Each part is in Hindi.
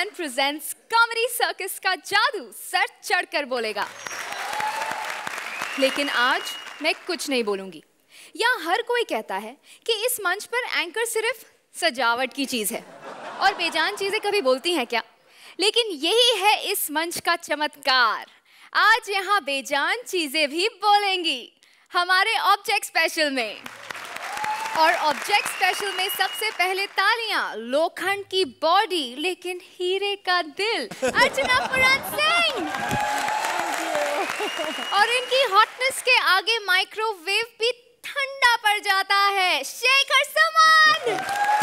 Entertainment presents Comedy Circus का जादू सर चढ़कर बोलेगा। लेकिन आज मैं कुछ नहीं बोलूंगी। यहाँ हर कोई कहता है कि इस मंच पर एंकर सिर्फ सजावट की चीज है और बेजान चीजें कभी बोलती हैं क्या? लेकिन यही है इस मंच का चमत्कार। आज यहाँ बेजान चीजें भी बोलेंगी हमारे ऑब्जेक्ट स्पेशल में। और ऑब्जेक्ट स्पेशल में सबसे पहले तालियां लोखंड की बॉडी लेकिन हीरे का दिल अर्चना सिंह। और इनकी हॉटनेस के आगे माइक्रोवेव भी ठंडा पड़ जाता है शेखर समान।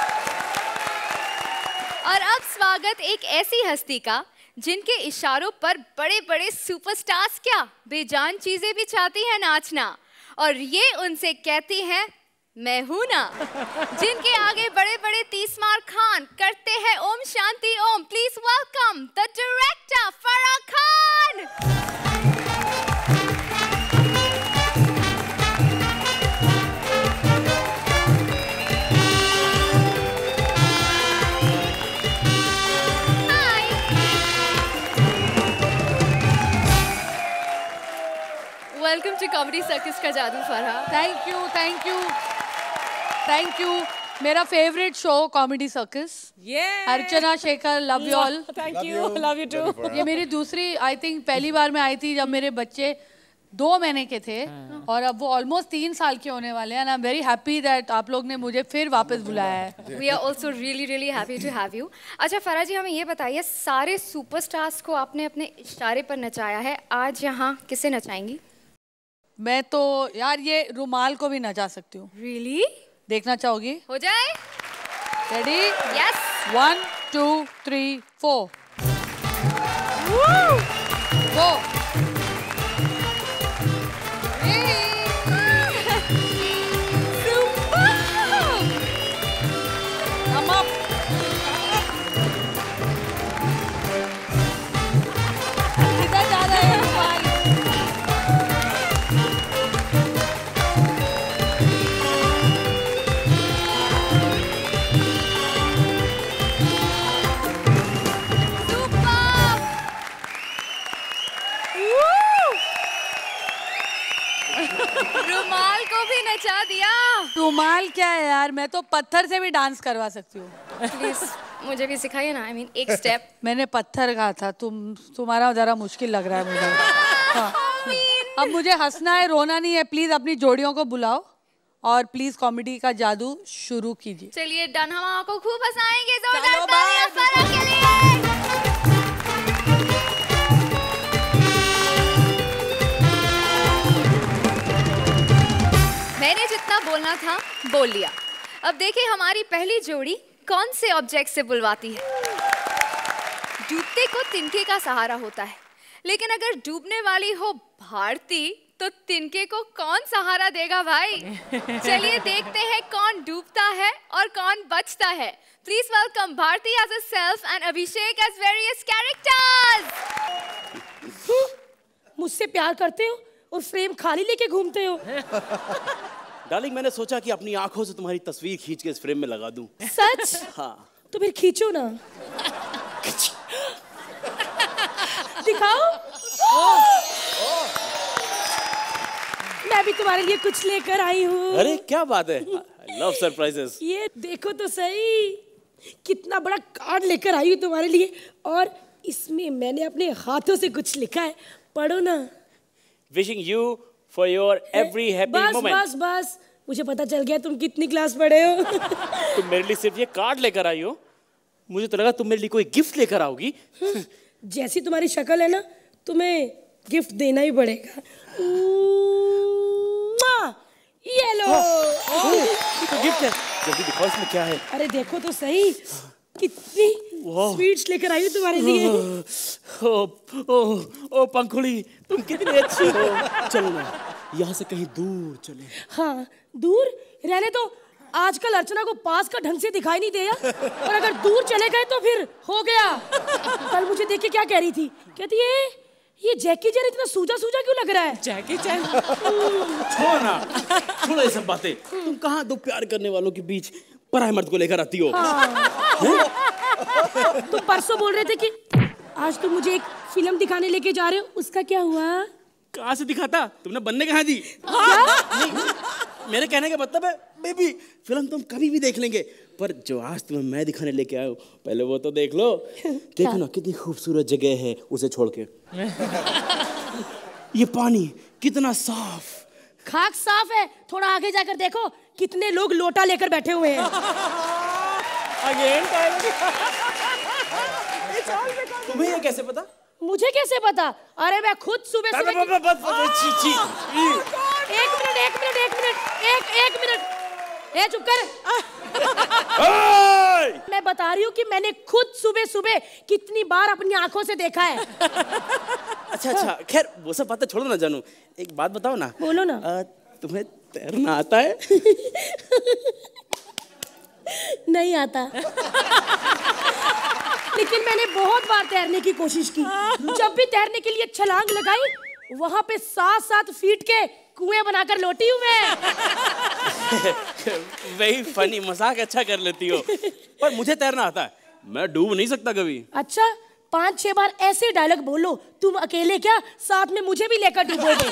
और अब स्वागत एक ऐसी हस्ती का जिनके इशारों पर बड़े बड़े सुपरस्टार्स क्या बेजान चीजें भी चाहती हैं नाचना, और ये उनसे कहती हैं मैं हूं ना। जिनके आगे बड़े बड़े 30 मार खान करते हैं Om Shanti Om. Please welcome the director Farah Khan. Welcome to Comedy Circus का जादू Farah. Thank you thank you thank you. मेरा favourite show Comedy Circus. Archana Shekhar love you all. Thank you love you too. ये मेरी दूसरी आई थिंक पहली बार मैं आई थी जब मेरे बच्चे 2 महीने के थे और अब वो ऑलमोस्ट 3 साल के होने वाले हैं। I am very happy that आप लोग ने मुझे फिर वापस बुलाया है। We are also really happy to have you. अच्छा फराह जी, हमें ये बताइए, सारे सुपरस्टार्स को आपने अपने इशारे पर नचाया है, आज यहाँ किसे नचाएंगी? मैं तो यार ये रुमाल को भी नचा सकती हूँ। रियली? देखना चाहोगी? हो जाए? रेडी? यस। 1 2 3 4 गो। रुमाल को भी नचा दिया। रुमाल क्या है यार, मैं तो पत्थर से भी डांस करवा सकती हूँ। प्लीज मुझे भी सिखाइए ना। आई मीन एक स्टेप। मैंने पत्थर कहा था, तुम्हारा जरा मुश्किल लग रहा है मुझे। हाँ। अब मुझे हंसना है, रोना नहीं है। प्लीज अपनी जोड़ियों को बुलाओ और प्लीज कॉमेडी का जादू शुरू कीजिए। चलिए डन, हम आपको खूब हंसाएंगे। जोरदार तालियां फराह के लिए। मैंने जितना बोलना था बोल लिया। अब देखिए हमारी पहली जोड़ी कौन से ऑब्जेक्ट से बुलवाती है। डूबते को तिनके का सहारा होता है, लेकिन अगर डूबने वाली हो भारती तो तिनके को कौन सहारा देगा भाई? चलिए देखते हैं कौन डूबता है और कौन बचता है। Please welcome Bharti as a self and Abhishek as various characters. मुझसे प्यार करते हो और फ्रेम खाली लेके घूमते हो। डार्लिंग, मैंने सोचा कि अपनी आंखों से तुम्हारी तस्वीर खींच के इस फ्रेम में लगा दूं। सच? हाँ। तो फिर खींचो ना। दिखाओ। मैं भी तुम्हारे लिए कुछ लेकर आई हूँ। अरे क्या बात है, I love surprises। ये देखो तो सही, कितना बड़ा कार्ड लेकर आई हूँ तुम्हारे लिए, और इसमें मैंने अपने हाथों से कुछ लिखा है, पढ़ो ना। Wishing you for your every happy moment। बस बस, मुझे पता चल गया तुम कितनी क्लास पढ़े हो। तुम मेरे लिए सिर्फ ये कार्ड लेकर आई हो, मुझे तो लगा तुम मेरे लिए कोई गिफ्ट लेकर आओगी। जैसी तुम्हारी शक्ल है ना, तुम्हें गिफ्ट देना ही पड़ेगा। ये लो। तो गिफ्ट है, जल्दी दिखाओ इसमें क्या है। अरे देखो तो सही, कितनी स्वीट्स लेकर आई हूँ तुम्हारे लिए। ओ पंखुड़ी, तुम कितनी अच्छी हो। चलो ना यहाँ से कहीं दूर चले। हाँ दूर रहने तो, आजकल अर्चना को पास का ढंग से दिखाई नहीं दिया, और अगर दूर चले गए तो फिर हो गया। कल मुझे देख के क्या कह रही थी, कहती है ये जैकी चैन इतना सूजा सूजा क्यों लग रहा है? जैकी चैन? छोड़ ना, छोड़ो ये सब बातें। तुम कहाँ दो प्यार करने वालों के बीच पराये मर्द को लेकर आती हो? तुम परसों बोल रहे थे कि आज तुम मुझे एक फिल्म दिखाने लेके जा रहे हो, उसका क्या हुआ? कहाँ से दिखाता? तुमने बनने कहाँ दी? मेरे कहने का मतलब है बेबी, फिल्म तुम कभी भी देख लेंगे, पर जो आज तुम्हें मैं दिखाने लेके आया हूँ पहले वो तो देख लो। देखो ना कितनी खूबसूरत जगह है उसे छोड़ के। ये पानी कितना साफ। खाक साफ है, थोड़ा आगे जाकर देखो कितने लोग लोटा लेकर बैठे हुए हैं। तुम्हें ये कैसे पता? मुझे कैसे पता? अरे मैं खुद सुबह सुबह एक मिनट चुप कर। मैं बता रही हूँ कि मैंने खुद सुबह सुबह कितनी बार अपनी आंखों से देखा है। अच्छा, खैर वो सब बातें छोड़ो ना जानू, एक बात बताओ ना। बोलो ना। तुम्हें तैरना आता है? नहीं आता। लेकिन मैंने बहुत बार तैरने की कोशिश की। जब भी तैरने के लिए छलांग लगाई, वहां पे 7-7 फीट के कुएं बनाकर लौटी हूँ मैं। वही फनी मजाक अच्छा कर लेती हो, पर मुझे तैरना आता है, मैं डूब नहीं सकता कभी। अच्छा, 5-6 बार ऐसे डायलॉग बोलो, तुम अकेले क्या साथ में मुझे भी लेकर डूबोगे।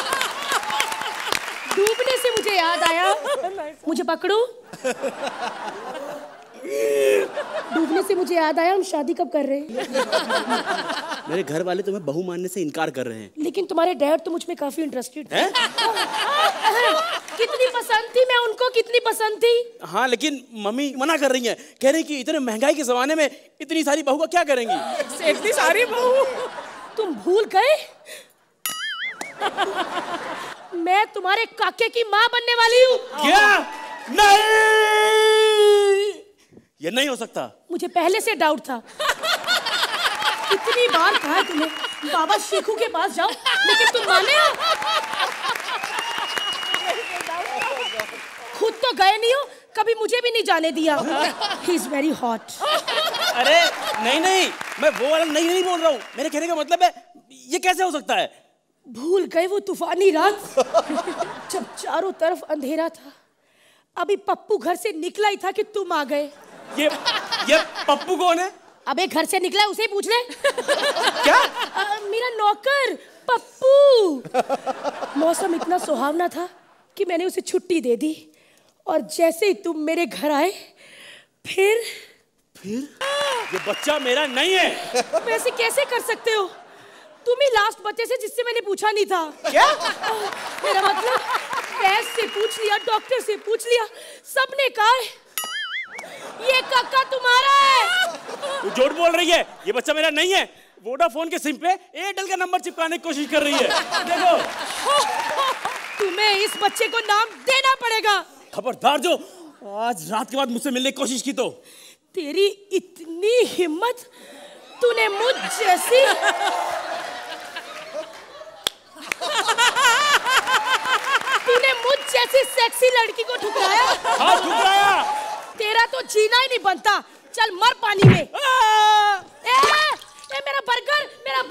डूबने से मुझे याद आया, मुझे पकड़ो। डूबने से मुझे याद आया, हम शादी कब कर रहे हैं? मेरे घर वाले तुम्हें बहू मानने से इनकार कर रहे हैं। लेकिन तुम्हारे डैड तो मुझ में काफी इंटरेस्टेड थे। कितनी पसंद थी मैं उनको, कितनी पसंद थी। हाँ, लेकिन मम्मी मना कर रही हैं, कह रही कि इतने महंगाई के जमाने में इतनी सारी बहू का क्या करेंगी? इतनी सारी बहू? तुम भूल गए मैं तुम्हारे काके की माँ बनने वाली हूँ। क्या? नहीं, ये नहीं हो सकता। मुझे पहले से डाउट था। कितनी बार कहा तुम्हें बाबा शेखू के पास जाओ, लेकिन तुम माने हो? खुद तो गए नहीं हो, कभी मुझे भी नहीं जाने दिया। He is very hot। अरे नहीं, मैं वो वाला नहीं बोल रहा हूँ। मेरे कहने का मतलब है ये कैसे हो सकता है? भूल गए वो तूफानी रात जब चारों तरफ अंधेरा था। अभी पप्पू घर से निकला ही था कि तुम आ गए। ये पप्पू कौन है? अबे घर से निकला, उसे पूछ ले। क्या? मेरा नौकर पप्पू। मौसम इतना सुहावना था कि मैंने उसे छुट्टी दे दी, और जैसे ही तुम मेरे घर आए, फिर ये बच्चा मेरा नहीं है। वैसे कैसे कर सकते हो? तुम ही लास्ट बच्चे से जिससे मैंने पूछा नहीं था। क्या? मेरा मतलब वैद्य से पूछ लिया, डॉक्टर से पूछ लिया, सबने कहा ये काका तुम्हारा है। तू झूठ बोल रही है, ये बच्चा मेरा नहीं है। वोडाफोन के सिम पे एयरटेल का नंबर चिपकाने की कोशिश कर रही है। देखो, तुम्हें इस बच्चे को नाम देना पड़ेगा। खबरदार जो आज रात के बाद मुझसे मिलने की कोशिश की तो। तेरी इतनी हिम्मत, तूने मुझ जैसी सेक्सी लड़की को ठुकराया। हाँ, ठुकराया। तेरा तो जीना ही नहीं बनता, चल मर पानी में। ए, मेरा बर्गर।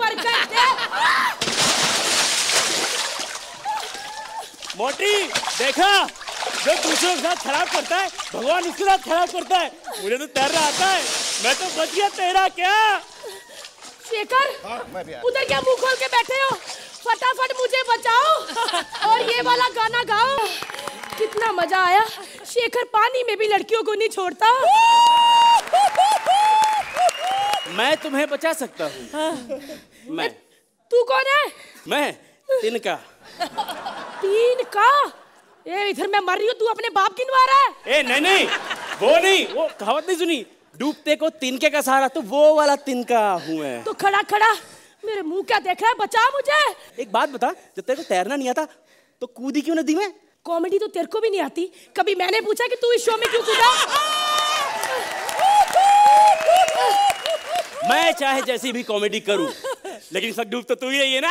मोटी, देखा, जो दूसरों के साथ खराब करता है भगवान उसके साथ खराब करता है। मुझे तो तैरना आता है, मैं तो बच गया, तेरा क्या? शेखर, उधर क्या मुंह खोल के बैठे हो? फटाफट मुझे बचाओ और ये वाला गाना गाओ। कितना मजा आया। शेखर पानी में भी लड़कियों को नहीं छोड़ता। मैं तुम्हें बचा सकता हूँ। मैं। तू कौन है? मैं तिनका। तिनका? ए, इधर मैं मर रही हूँ, तू अपने बाप गिनवा रहा है? ए नहीं, वो कहावत नहीं सुनी, डूबते को तिनके का सहारा, तो वो वाला तिनका हूँ मैं। तो खड़ा मेरे मुंह क्या देख रहा है? बचा मुझे। एक बात बता, जब तेरे को तैरना नहीं आता तो कूदी क्यों नदी में? कॉमेडी तो तेरे को भी नहीं आती। कभी मैंने पूछा कि तू इस शो में क्यों कूदा? मैं चाहे जैसी भी कॉमेडी करूं, लेकिन सब डूब तो तू ही है ना।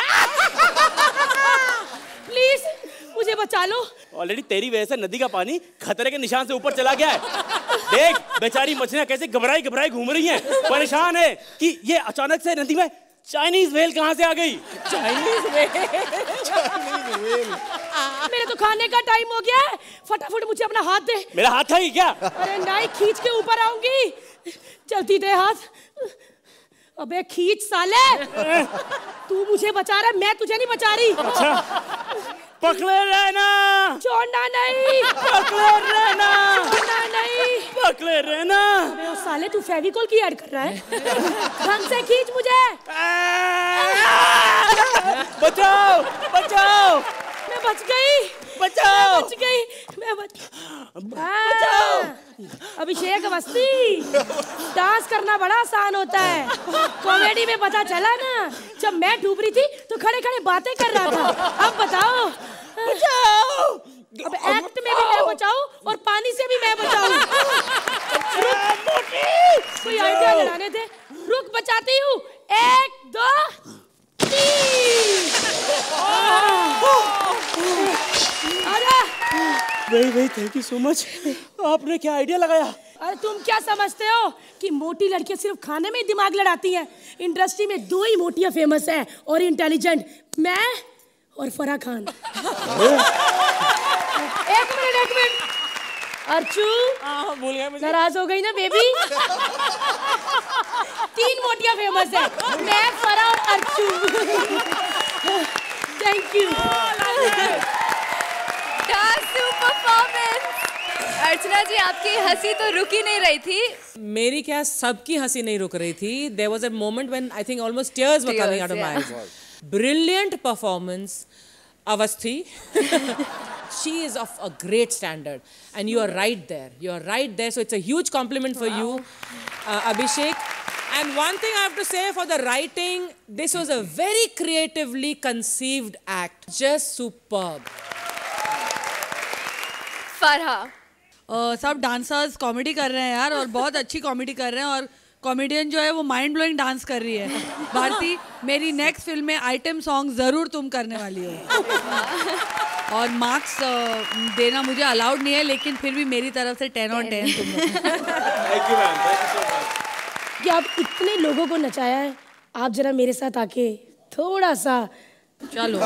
प्लीज मुझे बचा लो। ऑलरेडी तेरी वजह से नदी का पानी खतरे के निशान से ऊपर चला गया है। देख बेचारी मछलियां कैसे घबराई घूम रही हैं, परेशान है कि ये अचानक से नदी में चाइनीज व्हेल कहां से आ गई। Chinese whale. मेरे तो खाने का टाइम हो गया है, फटाफट मुझे अपना हाथ दे। मेरा हाथ है क्या? अरे नहीं, खींच के ऊपर आऊंगी। चलती दे हाथ। अबे खींच साले। तू मुझे बचा रहा है, मैं तुझे नहीं बचा रही। पकड़े रहना। छोड़ना नहीं। पकड़े रहना। छोड़ना नहीं। पकड़े रहना। अबे साले तू फेविकोल की ऐड कर रहा है। ढंग से खींच मुझे। बचाओ बचाओ। मैं बच गई। बचाओ। बच गई। मैं बचाओ। अभिषेक अवस्थी, डांस करना बड़ा आसान होता है। कॉमेडी में पता चला ना, जब मैं डूब रही थी तो खड़े खड़े बातें कर रहा था। अब बताओ। बचाओ। अब एक्ट में भी मैं बचाऊं और पानी से भी मैं बचाऊं। कोई आइडिया लगाने थे। रुक बचाती हूँ। 1 2 3। भाई थैंक यू सो मच। आपने क्या आइडिया लगाया? अरे तुम क्या समझते हो कि मोटी लड़कियां सिर्फ खाने में ही दिमाग लड़ाती हैं? इंडस्ट्री में 2 ही मोटियां फेमस हैं और इंटेलिजेंट, मैं और फराह खान। एक मिनट अर्चू, भूल गया मुझे। नाराज हो गई ना बेबी? 3 मोटियां फेमस है, मैं, फराह और अर्चू। Thank you. अर्चना जी, आपकी हंसी तो रुक ही नहीं रही थी। मेरी क्या, सबकी हंसी नहीं रुक रही थी। There was a moment when I think almost tears were coming out of my eyes. Brilliant performance, Avasthi. She is of a great standard, and you are right there. You are right there. So it's a huge compliment for you, Abhishek. And one thing I have to say for the writing, this was a very creatively conceived act. Just superb. Farha, सब डांसर्स कॉमेडी कर रहे हैं यार, और बहुत अच्छी कॉमेडी कर रहे हैं, और कॉमेडियन जो है वो माइंड ब्लोइंग डांस कर रही है। भारती, मेरी नेक्स्ट फिल्म में आइटम सॉन्ग जरूर तुम करने वाली हो। और मार्क्स देना मुझे अलाउड नहीं है, लेकिन फिर भी मेरी तरफ से 10 on 10 तुम लोग। Thank you ma'am, thank you so much. कि आप इतने लोगों को नचाया है, आप जरा मेरे साथ आके थोड़ा सा चलो।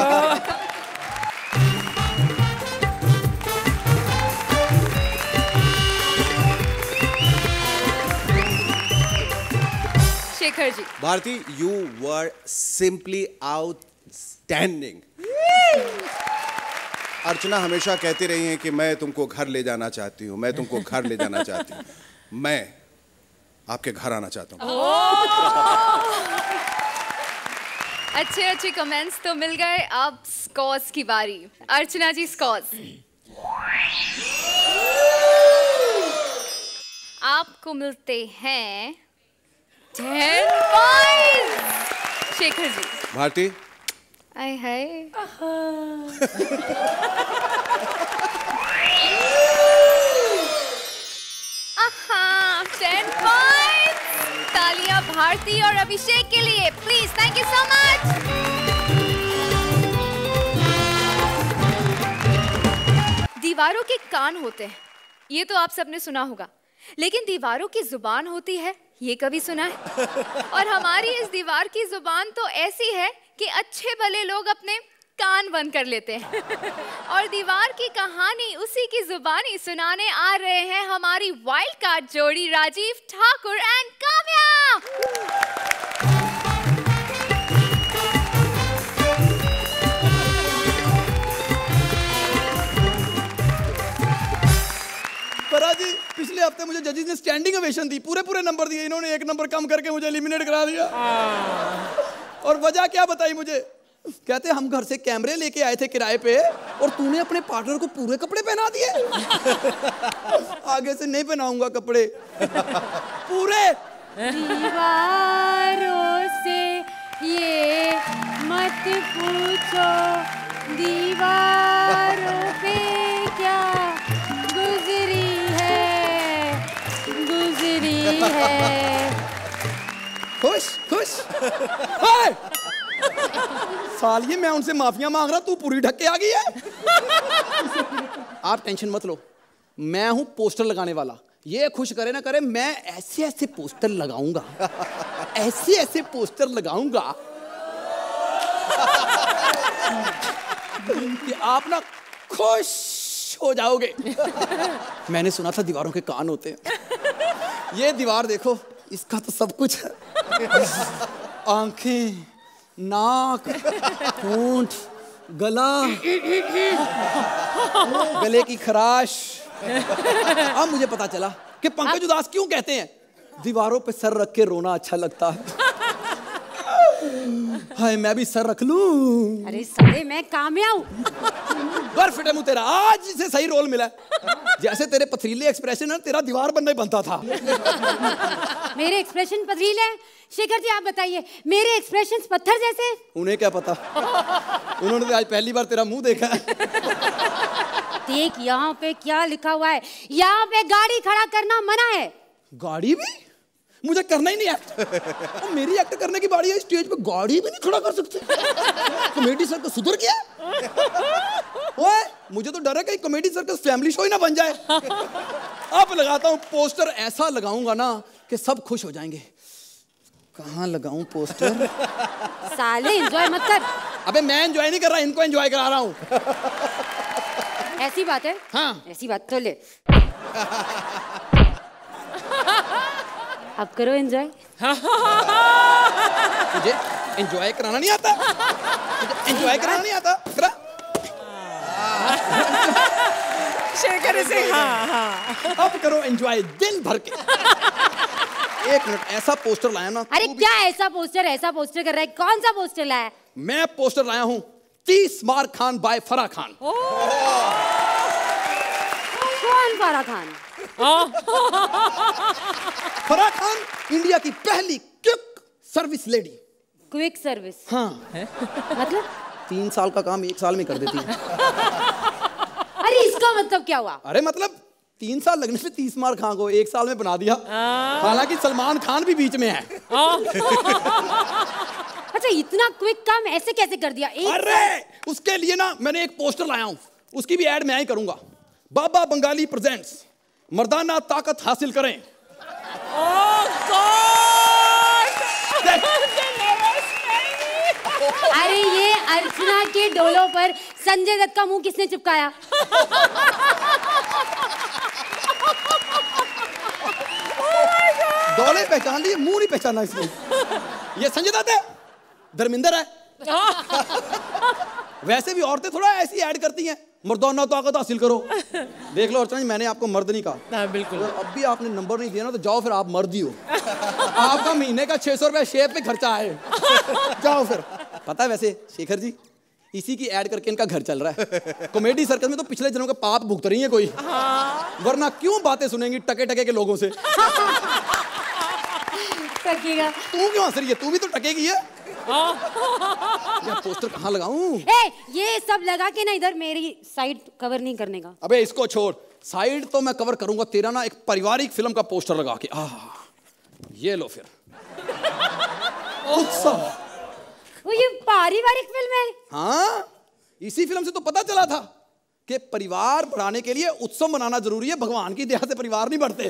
Shekhar ji. Bharti, you were simply outstanding. अर्चना हमेशा कहती रही हैं कि मैं तुमको घर ले जाना चाहती हूँ, मैं तुमको घर ले जाना चाहती हूँ। मैं आपके घर आना चाहता हूँ। अच्छे कमेंट्स तो मिल गए। अब स्कॉर्स की बारी। अर्चना जी, स्कॉर्स। आपको मिलते हैं 10 पॉइंट्स। शेखर जी। भारती, आय हाय। 10 पॉइंट्स। तालियां भारती और अभिषेक के लिए please. Thank you so much. दीवारों के कान होते हैं, ये तो आप सबने सुना होगा, लेकिन दीवारों की जुबान होती है, ये कभी सुना है? और हमारी इस दीवार की जुबान तो ऐसी है कि अच्छे भले लोग अपने कान बंद कर लेते हैं। और दीवार की कहानी उसी की जुबानी सुनाने आ रहे हैं हमारी वाइल्ड कार्ड जोड़ी राजीव ठाकुर एंड काव्या। फराह जी, पिछले हफ्ते मुझे जजेस ने स्टैंडिंग ओवेशन दी, पूरे नंबर दिए, इन्होंने 1 नंबर कम करके मुझे एलिमिनेट करा दिया। और वजह क्या बताई मुझे? कहते हम घर से कैमरे लेके आए थे किराए पे, और तूने अपने पार्टनर को पूरे कपड़े पहना दिए। आगे से नहीं पहनाऊंगा कपड़े पूरे। दीवारों से ये मत पूछो, दीवारों पे क्या गुजरी है। खुश सालिए, मैं उनसे माफिया मांग रहा, तू पूरी ढक के आ गई है। आप टेंशन मत लो, मैं हूं पोस्टर लगाने वाला। ये खुश करे ना करे, मैं ऐसे ऐसे पोस्टर लगाऊंगा, ऐसे पोस्टर लगाऊंगा कि आप ना खुश हो जाओगे। मैंने सुना था दीवारों के कान होते हैं। ये दीवार देखो, इसका तो सब कुछ है। आंखें, नाक, होंठ, गला, गले की खराश। अब मुझे पता चला कि पंकज उदास क्यों कहते हैं दीवारों पे सर रख के रोना अच्छा लगता है। हाय मैं भी सर रख लूं। अरे साले मैं कामयाब हूँ। बर्फ फिटे मुंह तेरा, आज इसे सही रोल मिला। जैसे तेरे पथरीले एक्सप्रेशन है तेरा दीवार बनना ही बनता था। मेरे एक्सप्रेशन पथरीले हैं? शेखर जी आप बताइए, मेरे एक्सप्रेशंस पत्थर जैसे? उन्हें क्या पता, उन्होंने तो आज पहली बार तेरा मुंह देखा है। देख यहाँ पे क्या लिखा हुआ है, यहाँ पे गाड़ी खड़ा करना मना है। गाड़ी भी? मुझे करना ही नहीं एक्ट। और मेरी एक्ट करने की बारी है, स्टेज पे गाड़ी भी नहीं खड़ा कर सकते। कॉमेडी सर्कस सुधर गया? ओए मुझे तो डर है कहीं कॉमेडी सर्कस फैमिली शो ही ना बन जाए। अब लगाता हूँ पोस्टर, ऐसा लगाऊंगा ना कि सब खुश हो जाएंगे। कहाँ लगाऊं पोस्टर? साले एंजॉय मत कर। अबे मैं एंजॉय नहीं कर रहा, इनको एंजॉय करा रहा हूँ। ऐसी बात है? हाँ ऐसी बात तो ले। अब करो एंजॉय। तुझे एंजॉय कराना नहीं आता? तुझे एंजॉय कराना नहीं आता? करा। शेखर इसे हाँ। अब करो एंजॉय दिन भर के। एक मिनट, ऐसा पोस्टर लाया ना। अरे क्या ऐसा पोस्टर कर रहा है? कौन सा पोस्टर लाया है? मैं पोस्टर लाया हूँ 30 मार खान बाय फराह खान। कौन फराह खान? फराह खान इंडिया की पहली quick service lady. Quick service? हाँ मतलब 3 साल का काम 1 साल में कर देती है। अरे इसका मतलब क्या हुआ? अरे मतलब 3 साल लगने से 30 मार खान को 1 साल में बना दिया। हालांकि सलमान खान भी बीच में है। अच्छा इतना क्विक काम ऐसे कैसे कर दिया? अरे उसके लिए ना मैंने एक पोस्टर लाया हूँ, उसकी भी ऐड मैं ही करूंगा। बाबा बंगाली प्रेजेंट्स मर्दाना ताकत हासिल करें। अरे ये अर्चना के डोलों पर संजय दत्त का मुंह किसने चिपकाया? डोले पहचान लिए, मुंह नहीं पहचाना इसमें। ये संजय दत्त है, धर्मेंद्र है। वैसे भी औरतें थोड़ा ऐसी ऐड करती हैं, मर्दाना ताकत हासिल करो। देख लो अर्चना जी, मैंने आपको मर्द नहीं कहा। बिल्कुल। अब भी आपने नंबर नहीं दिया ना, तो जाओ फिर आप मर्द ही हो। आपका महीने का 600 रुपया शेप पे खर्चा है। जाओ फिर। पता है वैसे शेखर जी, इसी की ऐड करके इनका घर चल रहा है। कॉमेडी सर्कस में तो पिछले जनों के पाप भुगत रही है कोई। वरना क्यों बातें सुनेंगी टके टके के लोगों से। टकेगा। तू क्यों हंस रही है? तू भी तो टकेगी है। ये पोस्टर कहाँ लगाऊं? ये सब लगा के ना इधर मेरी साइड कवर नहीं करने का। अबे इसको छोड़, साइड तो मैं कवर करूंगा तेरा ना एक पारिवारिक फिल्म का पोस्टर लगा के। ये लो फिर। उत्सव। वो ये पारिवारिक फिल्म है? हाँ, इसी फिल्म से तो पता चला था कि परिवार बढ़ाने के लिए उत्सव मनाना जरूरी है। भगवान की दया से परिवार नहीं बढ़ते।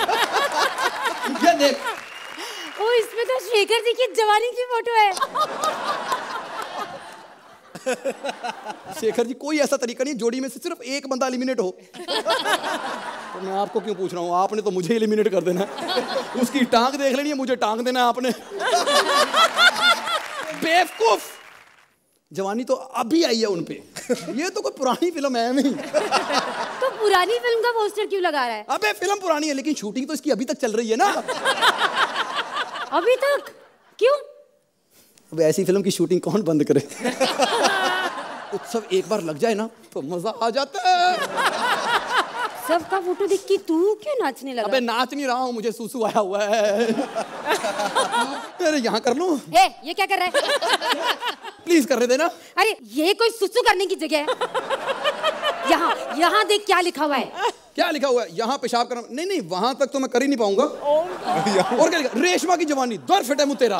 ये देख। ओ इसमें तो शेखर जी की जवानी की फोटो है। शेखर जी कोई ऐसा तरीका नहीं जोड़ी में से सिर्फ एक बंदा एलिमिनेट हो। तो मैं आपको क्यों पूछ रहा हूँ, आपने तो मुझे एलिमिनेट कर देना। उसकी टांग देख लेनी है, मुझे टांग देना है आपने। बेवकूफ, जवानी तो अभी आई है उनपे। ये तो कोई पुरानी फिल्म है नहीं। तो पुरानी फिल्म का पोस्टर क्यों लगा रहा है? अबे फिल्म पुरानी है लेकिन शूटिंग तो इसकी अभी तक चल रही है ना। अभी तक? क्यों? अब ऐसी फिल्म की शूटिंग कौन बंद करे। उत्सव एक बार लग जाए ना तो मजा आ जाता है। सबका फोटो देख के तू क्यों नाचने लगा? अबे नाच नहीं रहा हूँ, मुझे सुसु आया हुआ है। अरे यहाँ कर लूं? ये क्या कर रहा है? प्लीज कर रहे देना। अरे ये कोई सुसु करने की जगह है? यहाँ देख क्या लिखा हुआ है। क्या लिखा हुआ है? यहाँ पेशाब करना? नहीं वहां तक तो मैं कर ही नहीं पाऊंगा। और क्या लिखा? रेशमा की जवानी दर फिटे मुँह तेरा।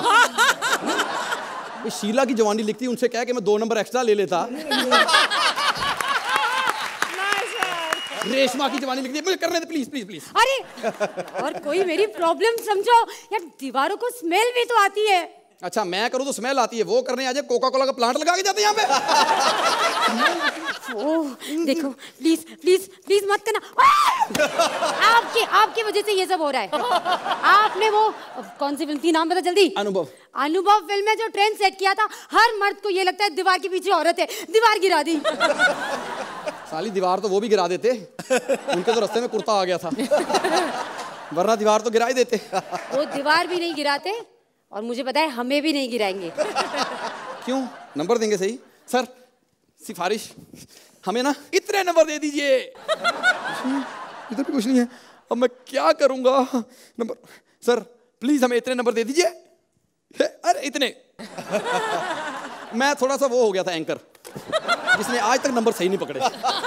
शीला की जवानी लिखती, उनसे कह के मैं 2 नंबर एक्स्ट्रा ले लेता। रेशमा की जवानी लिखती है, मुझे करने दे प्लीज प्लीज प्लीज। अरे और कोई मेरी प्रॉब्लम समझो यार, दीवारों को स्मेल भी तो आती है। अच्छा मैं करूँ तो स्मेल आती है, वो करने आ जाए कोका कोला का प्लांट लगा के जाते हैं यहाँ पे। ओह देखो प्लीज प्लीज प्लीज मत करना। आप आपकी वजह से ये सब हो रहा है। आपने वो कौन सी फिल्म थी, नाम बता जल्दी। अनुभव। अनुभव फिल्म में जो ट्रेंड सेट किया था, हर मर्द को ये लगता है दीवार के पीछे औरत है, दीवार गिरा दी। साली दीवार तो वो भी गिरा देते, उनके तो रास्ते में कुर्ता आ गया था, वरना दीवार तो गिरा ही देते। वो दीवार भी नहीं गिराते और मुझे पता है हमें भी नहीं गिराएंगे। क्यों? नंबर देंगे सही। सर सिफारिश, हमें ना इतने नंबर दे दीजिए। इधर भी कुछ नहीं है, अब मैं क्या करूंगा? नंबर सर प्लीज हमें इतने नंबर दे दीजिए। अरे इतने। मैं थोड़ा सा वो हो गया था एंकर, जिसने आज तक नंबर सही नहीं पकड़े।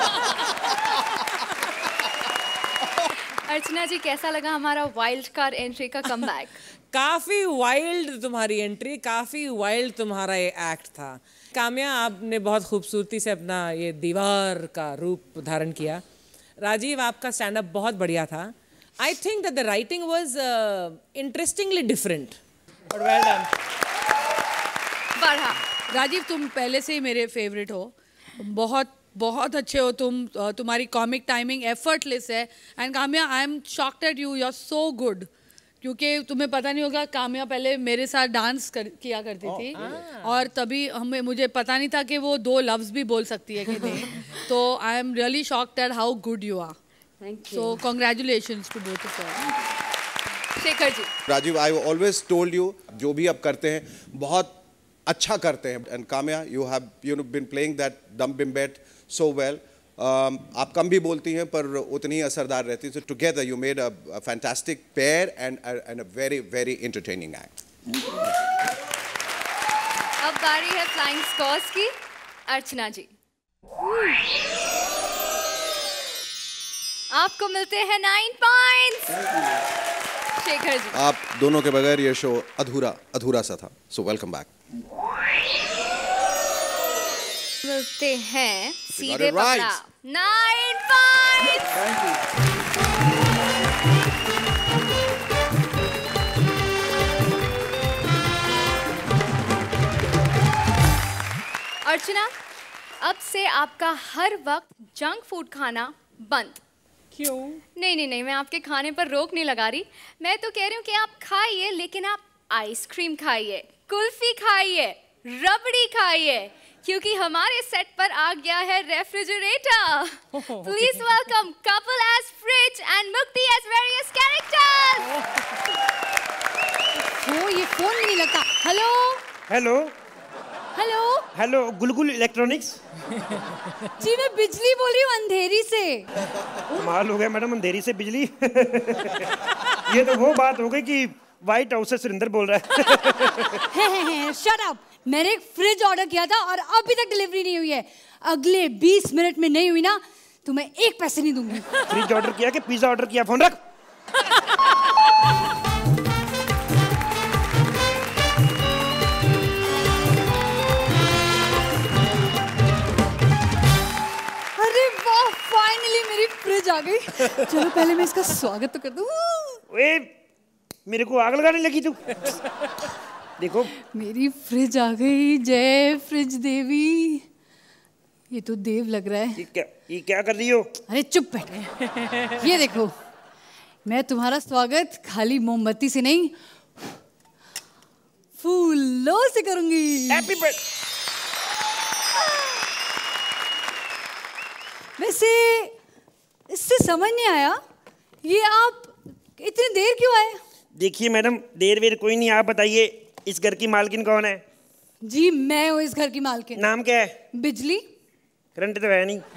अर्चना जी, कैसा लगा हमारा वाइल्ड कार्ड एंट्री का कमबैक? काफी वाइल्ड तुम्हारी एंट्री, काफी वाइल्ड तुम्हारा ये एक्ट था। काम्या, आपने बहुत खूबसूरती से अपना ये दीवार का रूप धारण किया। राजीव, आपका स्टैंड अप बहुत बढ़िया था। I think that the writing was interestingly different, but well done. बढ़ा। राजीव, तुम पहले से ही मेरे फेवरेट हो, बहुत बहुत अच्छे हो तुम। तुम्हारी कॉमिक टाइमिंग एफर्टलेस है। And Kamya, I am shocked at you, you are so good. क्योंकि तुम्हें पता नहीं होगा, काम्या पहले मेरे साथ डांस किया करती थी, और तभी मुझे पता नहीं था कि वो 2 लफ्ज़ भी बोल सकती है कि नहीं। तो I am really shocked at how good you are. So congratulations to both of you. Shekhar ji. Rajiv, I always told you, जो भी आप करते हैं बहुत अच्छा करते हैं। And Kamya, you have been playing that dumb bimbette so well. आप कम भी बोलती हैं पर उतनी ही असरदार रहती है। So together you made a fantastic pair and a very very entertaining act. अब बारी है फ्लाइंग स्क्वाड्स की। अर्चना जी, आपको मिलते हैं 9 पॉइंट्स। शेखर जी, आप दोनों के बगैर ये शो अधूरा सा था। So welcome back. मिलते हैं सीधे right. पकड़ा 9 पॉइंट्स। अर्चना, अब से आपका हर वक्त जंक फूड खाना बंद। क्यों? नहीं, मैं आपके खाने पर रोक नहीं लगा रही। मैं तो कह रही हूँ कि आप खाइए, लेकिन आप आइसक्रीम खाइए, कुल्फी खाइए, रबड़ी खाइए, क्योंकि हमारे सेट पर आ गया है refrigerator. Please welcome couple as fridge and Mukti as various characters. वो ये फोन भी नहीं लगता। Hello hello hello hello, Gulgul electronics. जी, मैं बिजली बोल रही हूँ, अंधेरी से। कमाल हो गया मैडम, अंधेरी से बिजली। ये तो वो बात हो गई कि व्हाइट हाउस से सुरेंद्र बोल रहा है। Shut up. मैंने एक फ्रिज ऑर्डर किया था और अभी तक डिलीवरी नहीं हुई है। अगले 20 मिनट में नहीं हुई ना तो मैं 1 पैसे नहीं दूंगी। फ्रिज ऑर्डर किया कि पिज्जा ऑर्डर किया? फोन रख। अरे वाह, फाइनली मेरी फ्रिज आ गई। चलो पहले मैं इसका स्वागत तो कर दूं। ओए, मेरे को आग लगाने लगी तू। देखो मेरी फ्रिज आ गई। जय फ्रिज देवी। ये तो देव लग रहा है। ये क्या कर रही हो? अरे चुप बैठ। ये देखो, मैं तुम्हारा स्वागत खाली मोमबत्ती से नहीं, फूलों से करूंगी। Happy birthday. वैसे इससे समझ नहीं आया, ये आप इतनी देर क्यों आए? देखिए मैडम, देर वेर कोई नहीं, आप बताइए इस घर की मालकिन कौन है? जी, मैं हूँ इस घर की मालकिन। नाम क्या है? बिजली। करंट तो है नहीं।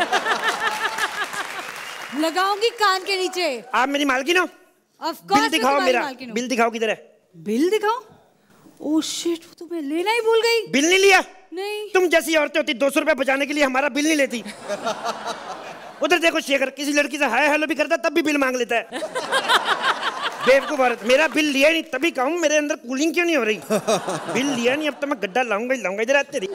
लगाऊंगी कान के नीचे। आप मेरी मालकिन हो? Of course. बिल दिखाओ मेरा। बिल दिखाओ, किधर है? बिल दिखाओ? ओह शिट, वो तो मैं लेना ही भूल गई। बिल नहीं लिया? नहीं। तुम जैसी औरतें होती 200 रुपए बचाने के लिए हमारा बिल नहीं लेती। उधर देखो शेखर, किसी लड़की से हाय हेलो भी करता तब भी बिल मांग लेता है। बेवकूफ औरत। मेरा बिल लिया नहीं, तभी कहूँ मेरे अंदर कूलिंग क्यों नहीं हो रही। बिल लिया नहीं, अब तो मैं गड्ढा लाऊंगा ही लाऊंगा। इधर आते रही।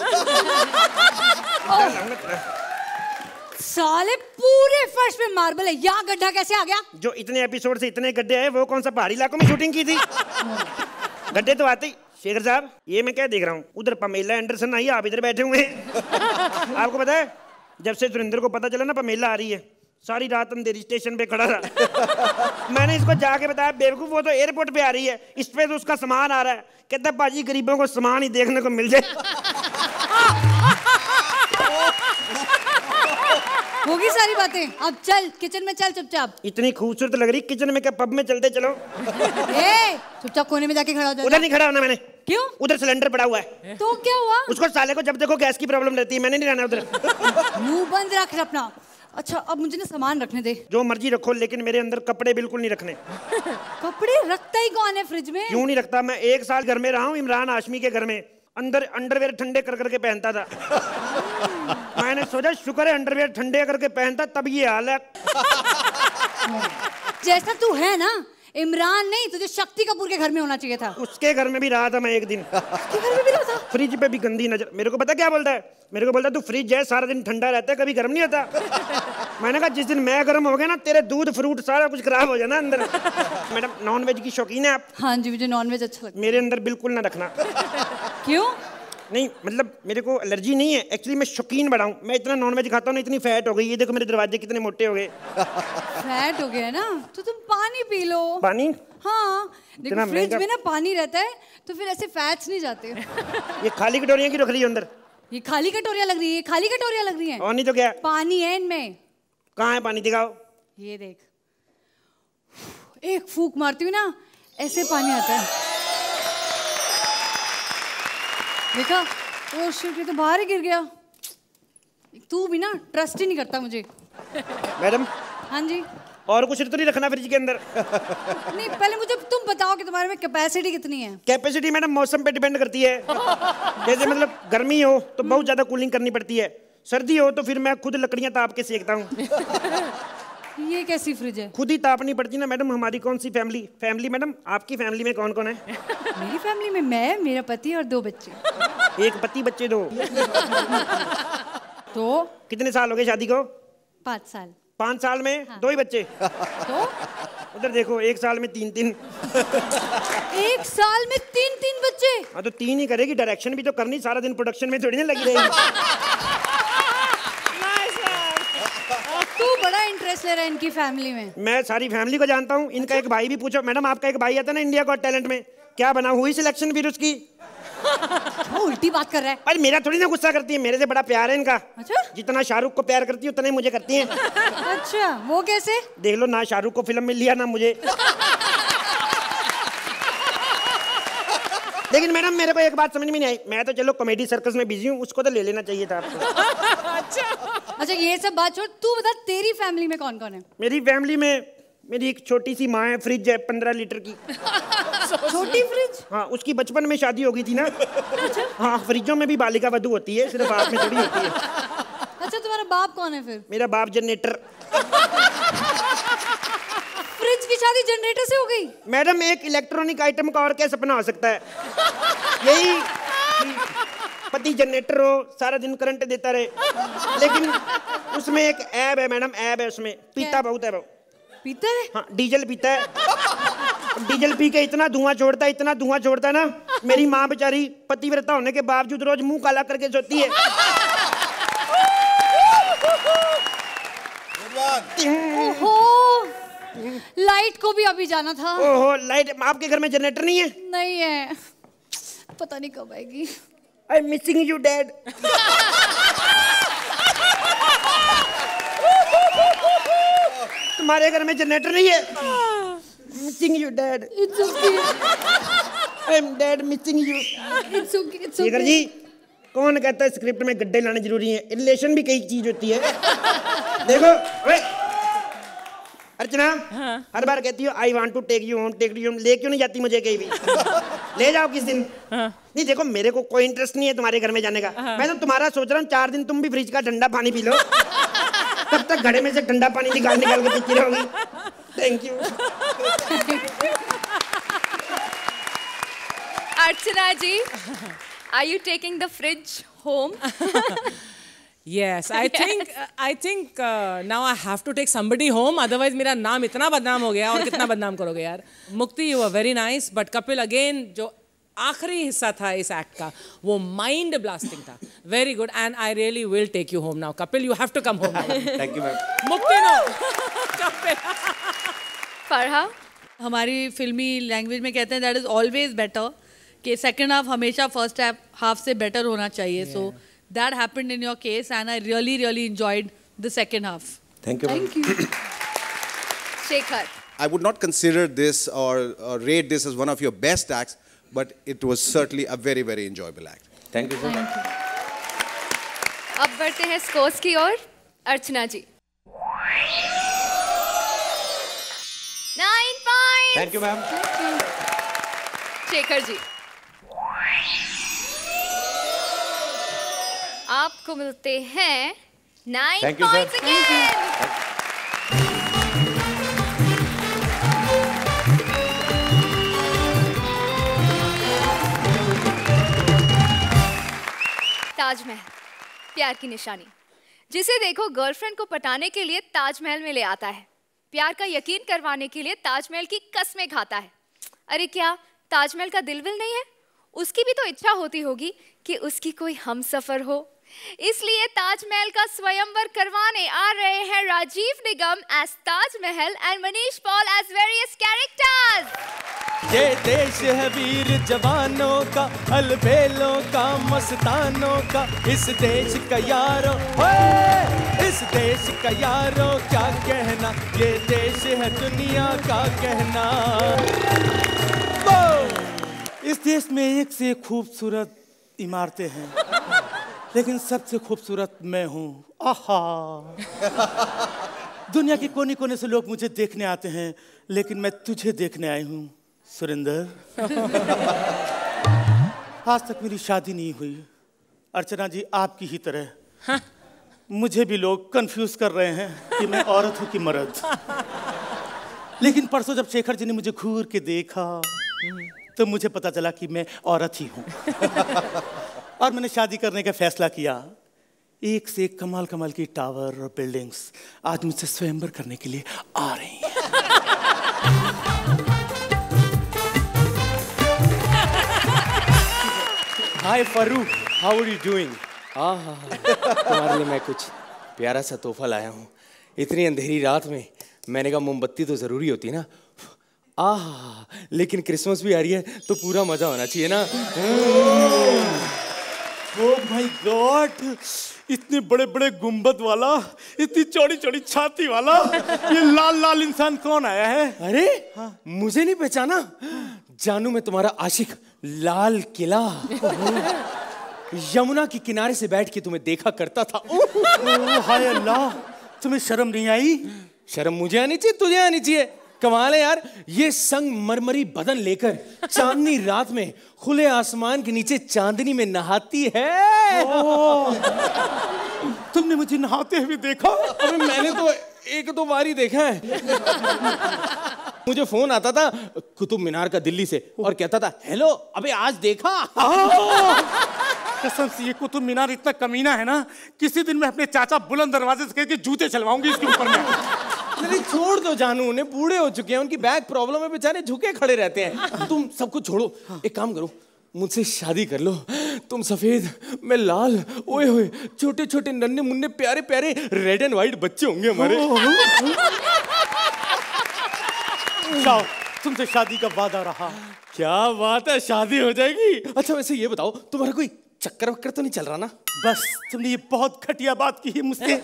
साले पूरे फर्श पे मार्बल है, यहाँ गड्ढा कैसे आ गया? जो इतने एपिसोड से इतने गड्ढे आए, वो कौन सा पहाड़ी इलाकों में शूटिंग की थी? गड्ढे तो आते ही। शेखर साहब, ये मैं क्या देख रहा हूँ? उधर पमेला एंडरसन आई, आप इधर बैठे हुए हैं। आपको पता है, जब से सुरेंद्र को पता चला ना पमेला आ रही है, सारी रात अंधेरी स्टेशन पे खड़ा रहा। मैंने इसको जाके बताया, बेवकूफ वो तो एयरपोर्ट पे आ रही है, इस पे तो उसका सामान आ रहा है। कहता भाजी गरीबों को सामान ही देखने को मिल जाए। होगी सारी बातें, अब चल किचन में चल चुपचाप। इतनी खूबसूरत लग रही, किचन में क्या पब में चलते चलो। चुपचाप कोने में जाके खड़ा हो जा। उधर नहीं खड़ा होना मैंने। क्यों? उधर सिलेंडर पड़ा हुआ है। तो क्या हुआ? उसको साले को जब देखो गैस की प्रॉब्लम रहती है, मैंने नहीं रहना उधर। मुंह बंद रख अपना। अच्छा अब मुझे ना सामान रखने दे। जो मर्जी रखो, लेकिन मेरे अंदर कपड़े बिल्कुल नहीं रखने। कपड़े रखता ही कौन है फ्रिज में? क्यों नहीं रखता, मैं 1 साल घर में रहा हूँ इमरान हाशमी के घर में, अंदर अंडरवेयर ठंडे कर करके पहनता था। मैंने सोचा शुक्र है अंडरवेयर ठंडे करके पहनता, तब ये हाल है। जैसा तू है ना, इमरान नहीं, तुझे शक्ति कपूर के घर में होना चाहिए था। उसके घर में भी रहा था मैं एक दिन। उसके घर में भी रहा था? फ्रिज पे भी गंदी नजर। मेरे को पता क्या बोलता है, मेरे को बोलता है तू फ्रिज है, सारा दिन ठंडा रहता है, कभी गर्म नहीं होता। मैंने कहा जिस दिन मैं गर्म हो गया ना, तेरे दूध फ्रूट सारा कुछ खराब हो जाना अंदर। मैडम नॉनवेज की शौकीन है आप? हाँ जी, मुझे नॉनवेज अच्छा लगता है। मेरे अंदर बिल्कुल ना रखना। क्यों? नहीं मतलब मेरे को एलर्जी नहीं है, एक्चुअली मैं शौकीन बड़ा हूँ। मैं इतना नॉनवेज खाता हूँ ना, इतनी फैट हो गई। ये देखो मेरे दरवाजे कितने मोटे हो गए। फैट हो गया ना, तो तुम पानी पी लो। पानी? हाँ, देखो फ्रिज में ना पानी रहता है, तो फिर ऐसे फैट्स नहीं जाते। ये खाली कटोरियाँ की रख रही है अंदर? ये खाली कटोरियाँ लग रही है, खाली कटोरियाँ लग रही हैं। और नहीं तो क्या? पानी है इनमें। कहाँ है पानी, दिखाओ। ये देख, एक फूंक मारती हूँ ना, ऐसे पानी आता है। देखा? ओ शिट, ये तो बाहर ही गिर गया। तू भी ना ट्रस्ट ही नहीं करता मुझे। मैडम। हाँ जी। और कुछ तो नहीं रखना फ्रिज के अंदर? नहीं, पहले मुझे तुम बताओ कि तुम्हारे में कैपेसिटी कितनी है? कैपेसिटी मैडम मौसम पे डिपेंड करती है। जैसे मतलब गर्मी हो तो बहुत ज्यादा कूलिंग करनी पड़ती है, सर्दी हो तो फिर मैं खुद लकड़ियां ताप के सेकता हूँ। ये कैसी फ्रिज है? खुद ही तापनी पड़ती ना मैडम। हमारी कौन सी फैमिली मैडम, आपकी फैमिली में कौन कौन है? मेरी फैमिली में मैं, मेरा पति और 2 बच्चे। एक पति बच्चे 2? तो कितने साल हो गए शादी को? 5 साल। 5 साल में? हाँ। 2 ही बच्चे? तो उधर देखो, 1 साल में 3-3। 1 साल में 3-3 बच्चे? हाँ तो 3 ही करेगी, डायरेक्शन भी तो करनी, सारा दिन प्रोडक्शन में थोड़ी ना लगी रहेगी। तू बड़ा इंटरेस्ट ले रहा है इनकी फैमिली में। मैं सारी फैमिली को जानता हूँ। इनका एक भाई भी पूछो मैडम, आपका एक भाई आता ना इंडिया गॉट टैलेंट में, क्या बना, हुई सिलेक्शन फिर उसकी? वो उल्टी बात कर रहा है। अरे मेरा थोड़ी ना गुस्सा करती है, मेरे से बड़ा प्यार है इनका। अच्छा? जितना शाहरुख को प्यार करती है उतना ही मुझे करती है। अच्छा, वो कैसे? देख लो ना, शाहरुख को फिल्म में लिया ना मुझे। लेकिन मैडम मेरे को एक बात समझ में नहीं आई, मैं तो चलो कॉमेडी सर्कस में बिजी हूँ, उसको तो ले लेना चाहिए था आपको। अच्छा ये सब बात छोड़, तू बता तेरी फैमिली में कौन कौन है? मेरी फैमिली में मेरी एक छोटी सी माँ है, फ्रिज है 15 लीटर की। छोटी फ्रिज? हाँ, उसकी बचपन में शादी हो गई थी ना। हाँ, फ्रिजों में भी बालिका वधू होती है, सिर्फ आप में थोड़ी होती है। अच्छा तुम्हारा बाप कौन है फिर? मेरा बाप जनरेटर। फ्रिज की शादी जनरेटर से हो गई? मैडम एक इलेक्ट्रॉनिक आइटम का और क्या सपना हो सकता है? यही पति जनरेटर हो, सारा दिन करंट देता रहे। लेकिन उसमें एक ऐब है मैडम, ऐब है उसमें, पीता बहुत है वो। पीता है? हाँ, डीजल पीता है। डीजल पी के इतना धुआं छोड़ता है, इतना धुआं छोड़ता है ना, मेरी माँ बेचारी पतिव्रता होने के बावजूद रोज मुंह काला करके सोती है। ओहो, लाइट को भी अभी जाना था। ओहो, लाइट? आपके घर में जनरेटर नहीं है? नहीं है, पता नहीं कब आएगी। I am missing you dad. तुम्हारे घर में जनरेटर नहीं है? Missing you dad. It's okay. I am dad missing you. It's okay, it's Shekhar okay. जी, कौन कहता है स्क्रिप्ट में गड्ढे लाने जरूरी है? रिलेशन भी कई चीज होती है। देखो अर्चना, हर बार कहती हो I want to take you home, take you home, ले क्यों नहीं जाती मुझे कहीं भी? ले जाओ किस दिन। नहीं देखो, मेरे को कोई इंटरेस्ट नहीं है तुम्हारे घर में जाने का। मैं तो तुम्हारा सोच रहा हूँ 4 दिन तुम भी फ्रिज का ठंडा पानी पी लो, तब तक घड़े में से ठंडा पानी निकाल निकाल के पीती रहोगी। Thank you. Archana ji, are you taking the fridge home? Yes, I think now I have to take somebody home. Otherwise, मेरा नाम इतना बदनाम हो गया, और कितना बदनाम करोगे यार। मुक्ति, you were very nice, but Kapil again, जो आखिरी हिस्सा था इस एक्ट का, वो माइंड ब्लास्टिंग था. Very good and I really will take you home now. Kapil, you have to come home now. Thank you ma'am. Mukti no. Kapil. Farah, हमारी फिल्मी लैंग्वेज में कहते हैं दैट इज ऑलवेज बेटर, कि सेकंड हाफ हमेशा फर्स्ट हाफ से बेटर होना चाहिए. So that happened in your case and I really enjoyed the second half. Thank you. Shekhar. I would not consider this or rate this as one of your best acts, but it was certainly a very enjoyable act. Thank you sir. अब बढ़ते हैं स्कोर्स की ओर. Archana ji. 9 points. Thank you ma'am. Shekhar ji. आपको मिलते हैं 9 Thank you, sir. Points again. Taj Mahal, प्यार की निशानी. जिसे देखो गर्लफ्रेंड को पटाने के लिए ताजमहल में ले आता है. प्यार का यकीन करवाने के लिए ताजमहल की कस्में खाता है. अरे क्या ताजमहल का दिल विल नहीं है? उसकी भी तो इच्छा होती होगी कि उसकी कोई हमसफर हो. इसलिए ताजमहल का स्वयंवर करवाने आ रहे हैं Rajiv Nigam as Taj Mahal and Manish Paul as various characters. ये देश है वीर जवानों का, अलबेलों का, मस्तानों का. इस देश का यारो, इस देश का यारो क्या कहना. ये देश है दुनिया का कहना. इस देश में एक से एक खूबसूरत इमारतें हैं, लेकिन सबसे खूबसूरत मैं हूँ. आहा. दुनिया के कोने कोने से लोग मुझे देखने आते हैं, लेकिन मैं तुझे देखने आई हूँ सुरेंदर. आज तक मेरी शादी नहीं हुई. अर्चना जी, आपकी ही तरह मुझे भी लोग कंफ्यूज कर रहे हैं कि मैं औरत हूँ कि मर्द. लेकिन परसों जब शेखर जी ने मुझे घूर के देखा तो मुझे पता चला कि मैं औरत ही हूँ. और मैंने शादी करने का फैसला किया. एक से एक कमाल कमाल की टावर और बिल्डिंग्स आज मुझसे स्वयंवर करने के लिए आ रही हैं. Hi Faru, how are you doing? तुम्हारे लिए मैं कुछ प्यारा सा तोहफा लाया हूँ. इतनी अंधेरी रात में मैंने कहा मोमबत्ती तो जरूरी होती ना. लेकिन क्रिसमस भी आ रही है तो पूरा मजा होना चाहिए ना. ओह माय गॉड, इतने बड़े बड़े गुंबद वाला, इतनी चौड़ी चौड़ी छाती वाला, ये लाल लाल इंसान कौन आया है? अरे मुझे नहीं पहचाना? जानू मैं तुम्हारा आशिक लाल किला. यमुना के किनारे से बैठ के तुम्हें देखा करता था. हाय अल्लाह, तुम्हें शर्म नहीं आई? शर्म मुझे आनी चाहिए, तुझे आनी चाहिए. कमाल है यार, ये संगमरमरी बदन लेकर चांदनी रात में खुले आसमान के नीचे चांदनी में नहाती है. तुमने मुझे नहाते हुए देखा? अबे मैंने तो 1-2 बार ही देखा है. मुझे फोन आता था कुतुब मीनार का दिल्ली से और कहता था हेलो अबे आज देखा. कसम से ये कुतुब मीनार इतना कमीना है ना, किसी दिन मैं अपने चाचा बुलंद दरवाजे से कहकर जूते चलवाऊंगी इसके ऊपर में. नहीं छोड़ दो जानू, उन्हें बूढ़े हो चुके हैं, उनकी बैक प्रॉब्लम है, बेचारे झुके खड़े रहते हैं. तुम सब कुछ छोड़ो, एक काम करो, मुझसे शादी कर लो. तुम सफेद, मैं लाल. ओए होए, छोटे छोटे नन्हे मुन्ने प्यारे प्यारे रेड एंड व्हाइट बच्चे होंगे हमारे. जाओ, तुमसे शादी का वादा रहा. क्या बात है, शादी हो जाएगी. अच्छा वैसे ये बताओ, तुम्हारा कोई चक्कर वक्कर तो नहीं चल रहा ना? बस तुमने ये बहुत घटिया बात की है मुझसे.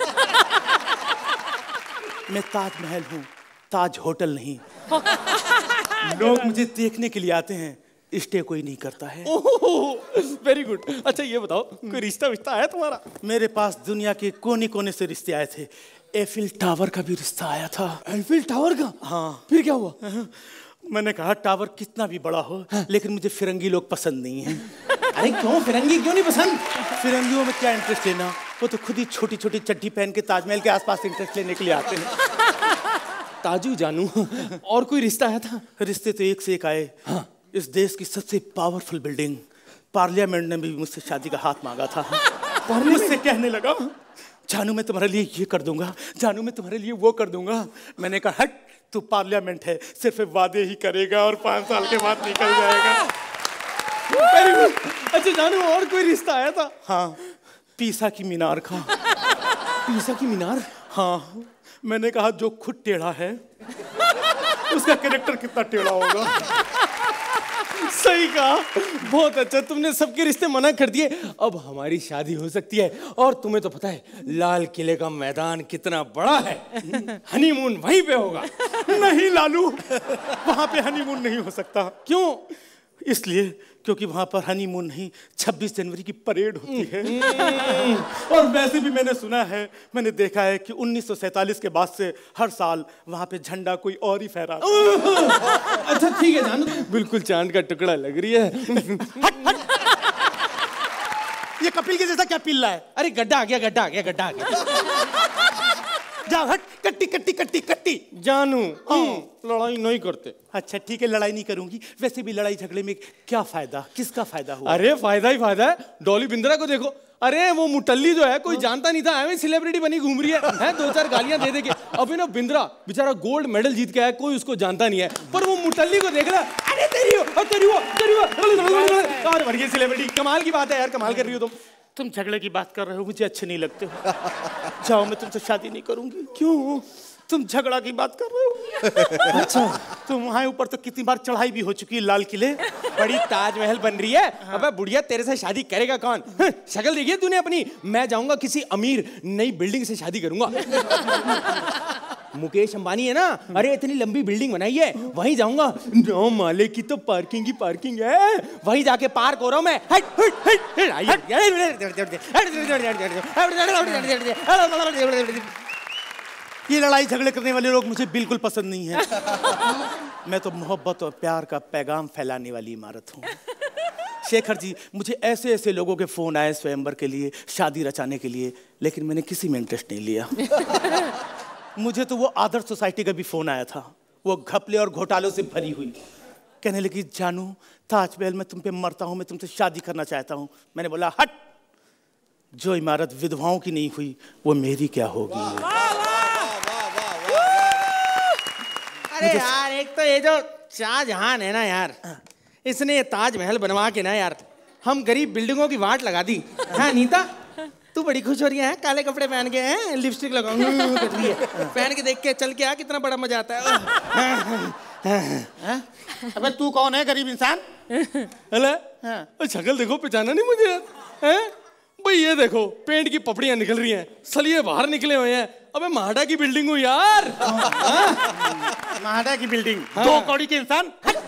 मैं ताजमहल हूँ, ताज होटल नहीं. लोग मुझे देखने के लिए आते हैं, स्टे कोई नहीं करता है. Very good. अच्छा ये बताओ, कोई रिश्ता विश्ता है तुम्हारा? मेरे पास दुनिया के कोने कोने से रिश्ते आए थे. एफिल टावर का भी रिश्ता आया था. एफिल टावर का? हाँ. फिर क्या हुआ? मैंने कहा टावर कितना भी बड़ा हो, लेकिन मुझे फिरंगी लोग पसंद नहीं हैं. अरे क्यों, फिरंगी क्यों नहीं पसंद? फिरंगियों में क्या इंटरेस्ट लेना, वो तो खुद ही छोटी छोटी चड्डी पहन के ताजमहल के आसपास इंटरेस्ट लेने के लिए आते हैं. ताजू जानू, और कोई रिश्ता आया था? रिश्ते तो एक से एक आए. हाँ. इस देश की सबसे पावरफुल बिल्डिंग पार्लियामेंट ने भी मुझसे शादी का हाथ मांगा था. मुझसे कहने लगा जानू मैं तुम्हारे लिए ये कर दूंगा, जानू मैं तुम्हारे लिए वो कर दूंगा. मैंने कहा हट, तू पार्लियामेंट है, सिर्फ वादे ही करेगा और 5 साल के बाद निकल जाएगा. Very good. अच्छा जानू, और कोई रिश्ता आया था? हाँ, पीसा की मीनार का। पीसा की मीनार? हाँ, मैंने कहा जो खुद टेढ़ा है उसका कैरेक्टर कितना टेढ़ा होगा। सही कहा, बहुत अच्छा। तुमने सबके रिश्ते मना कर दिए, अब हमारी शादी हो सकती है। और तुम्हें तो पता है लाल किले का मैदान कितना बड़ा है, हनीमून वहीं पे होगा। नहीं लालू, वहां पे हनीमून नहीं हो सकता। क्यों? इसलिए क्योंकि वहां पर हनीमून नहीं, 26 जनवरी की परेड होती है। और वैसे भी मैंने सुना है, मैंने देखा है कि 1947 के बाद से हर साल वहां पे झंडा कोई और ही फहरा। अच्छा ठीक है जानू, बिल्कुल चांद का टुकड़ा लग रही है। हट हट। ये कपिल के जैसा क्या पिल्ला है? अरे गड्ढा आ गया, गड्ढा आ गया, गड्ढा आ गया। जा हट। कट्टी कट्टी कट्टी कट्टी। जानू, लड़ाई नहीं करते। अच्छा ठीक है, लड़ाई नहीं करूंगी। वैसे भी लड़ाई झगड़े में क्या फायदा, किसका फायदा हुआ? अरे फायदा ही फायदा है। डॉली बिंद्रा को देखो, अरे वो मुटल्ली जो है कोई जानता नहीं था, एवं सेलिब्रिटी बनी घूम रही है, 2-4 गालियां दे के। अभी ना बिंद्रा बेचारा गोल्ड मेडल जीत के आया, कोई उसको जानता नहीं है, पर वो मुटल्ली को देख रहा है, अरे तेरी हो और तेरी हो तेरी हो। और बढ़िया सेलिब्रिटी, कमाल की बात है यार, कमाल कर रही हो तुम झगड़े की बात कर रहे हो, मुझे अच्छे नहीं लगते हो। जाओ, मैं तुमसे शादी नहीं करूंगी। क्यों? तुम झगड़ा की बात कर रहे हो। अच्छा, तुम वहां ऊपर तो कितनी बार चढ़ाई भी हो चुकी है लाल किले, बड़ी ताजमहल बन रही है। अबे बुढ़िया, तेरे से शादी करेगा कौन? शक्ल देखिए तूने अपनी। मैं जाऊंगा किसी अमीर नई बिल्डिंग से शादी करूंगा। मुकेश अंबानी है ना, अरे इतनी लंबी बिल्डिंग बनाई है, वहीं जाऊंगा। 9 माले की तो पार्किंग ही पार्किंग है, वहीं जाके पार्क हो रहा हूं मैं। हट हट हट। ये लड़ाई झगड़े करने वाले लोग मुझे बिल्कुल पसंद नहीं है। मैं तो मोहब्बत और प्यार का पैगाम फैलाने वाली इमारत हूँ। शेखर जी, मुझे ऐसे ऐसे लोगों के फोन आए स्वयंवर के लिए, शादी रचाने के लिए, लेकिन मैंने किसी में इंटरेस्ट नहीं लिया। मुझे तो वो आदर्श सोसाइटी का भी फोन आया था, वो घपले और घोटालों से भरी हुई। कहने लगी, जानू ताजमहल में तुम पे मरता हूं, मैं तुमसे शादी करना चाहता हूं। मैंने बोला हट, जो इमारत विधवाओं की नहीं हुई वो मेरी क्या होगी। अरे यार, एक तो ये जो शाहजहां है ना यार, इसने ये ताजमहल बनवा के ना यार हम गरीब बिल्डिंगों की वाट लगा दी। हाँ नीता, तू बड़ी खुश हो रही है, काले कपड़े पहन के हैं, लिपस्टिक लगाऊंगी कर रही है, पहन के देख के चल के आ, कितना बड़ा मजा आता है। अबे तू कौन है गरीब इंसान? अरे शक्ल देखो, पहचाना नहीं मुझे हैं? भाई ये देखो, पेंट की पपड़ियां निकल रही हैं, सलिए बाहर निकले हुए हैं। अबे माडा की बिल्डिंग हूँ यार। माडा की बिल्डिंग, 2 कौड़ी के इंसान।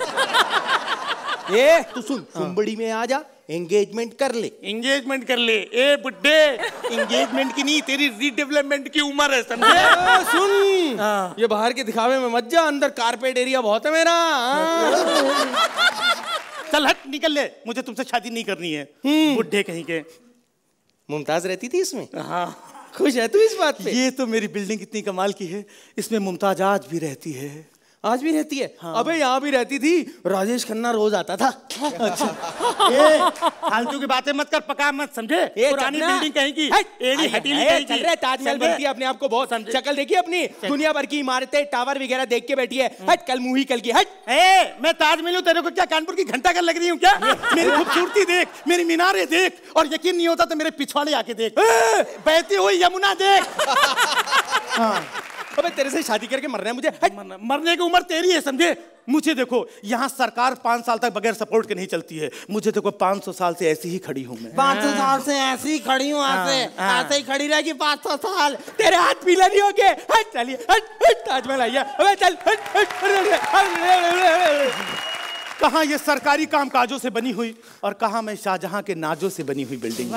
ये तू सुन, कुंबड़ी में आ जा, एंगेजमेंट कर ले। एंगेजमेंट कर ले? ए बुड्ढे, एंगेजमेंट की नहीं, तेरी रीडेवलपमेंट की उम्र है, समझे? सुन, ये बाहर के दिखावे में मत जा, अंदर कारपेट एरिया बहुत है मेरा। चल हट, निकल ले, मुझे तुमसे शादी नहीं करनी है, बुड्ढे कहीं के। मुमताज रहती थी इसमें? हाँ। खुश है तू इस बात पे? ये तो मेरी बिल्डिंग कितनी कमाल की है, इसमें मुमताज आज भी रहती है। आज भी रहती है? हाँ। अबे यहाँ भी रहती थी, राजेश खन्ना रोज आता था। अच्छा। ये फालतू की बातें मत कर, पका मत, समझे? पुरानी बिल्डिंग कहीं की, एड़ी हटीली कहीं की। ताजमहल बनती है अपने आप को बहुत, शक्ल देखिए अपनी, दुनिया भर की इमारतें टावर वगैरह देख के बैठी है। हट, कल मुंह ही कल की। हट। मैं ताजमहल हूँ, तेरे को क्या कानपुर की घंटा घर लग रही हूँ क्या? मेरी खूबसूरती देख, मेरी मीनारें देख, और यकीन नहीं होता तो मेरे पिछवाड़े आके देख, बहती हुई यमुना देख। अबे तेरे से शादी करके मरना है मुझे। मरने की उम्र तेरी है, समझे? मुझे देखो, यहाँ सरकार 5 साल तक बगैर सपोर्ट के नहीं चलती है, मुझे देखो 500 साल से ऐसी ही खड़ी हूँ मैं। 500 साल से ऐसी ही खड़ी हूँ, ऐसे ही खड़ी रहेगी 500 साल। तेरे हाथ पीले नहीं होंगे। हट चलिए, हट हट, ताजमहल आइए। अबे चल, हट हट। कहाँ ये सरकारी कामकाजों से बनी हुई, और कहाँ मैं शाहजहां के नाजों से बनी हुई बिल्डिंग।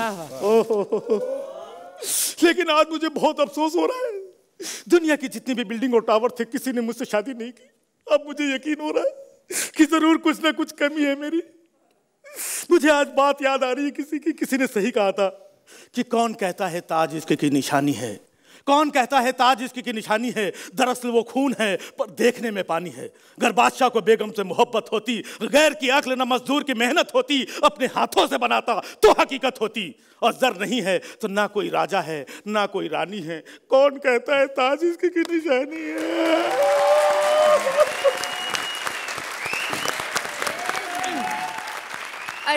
लेकिन आज मुझे बहुत अफसोस हो रहा है, दुनिया की जितनी भी बिल्डिंग और टावर थे, किसी ने मुझसे शादी नहीं की। अब मुझे यकीन हो रहा है कि जरूर कुछ ना कुछ कमी है मेरी। मुझे आज बात याद आ रही है किसी की, किसी ने सही कहा था कि कौन कहता है ताज इश्क की निशानी है, कौन कहता है ताज इश्क की निशानी है, दरअसल वो खून है पर देखने में पानी है। अगर बादशाह को बेगम से मोहब्बत होती, गैर की अक्ल न मजदूर की मेहनत होती, अपने हाथों से बनाता तो हकीकत होती। और जर नहीं है तो ना कोई राजा है ना कोई रानी है, कौन कहता है ताज इश्क की निशानी है।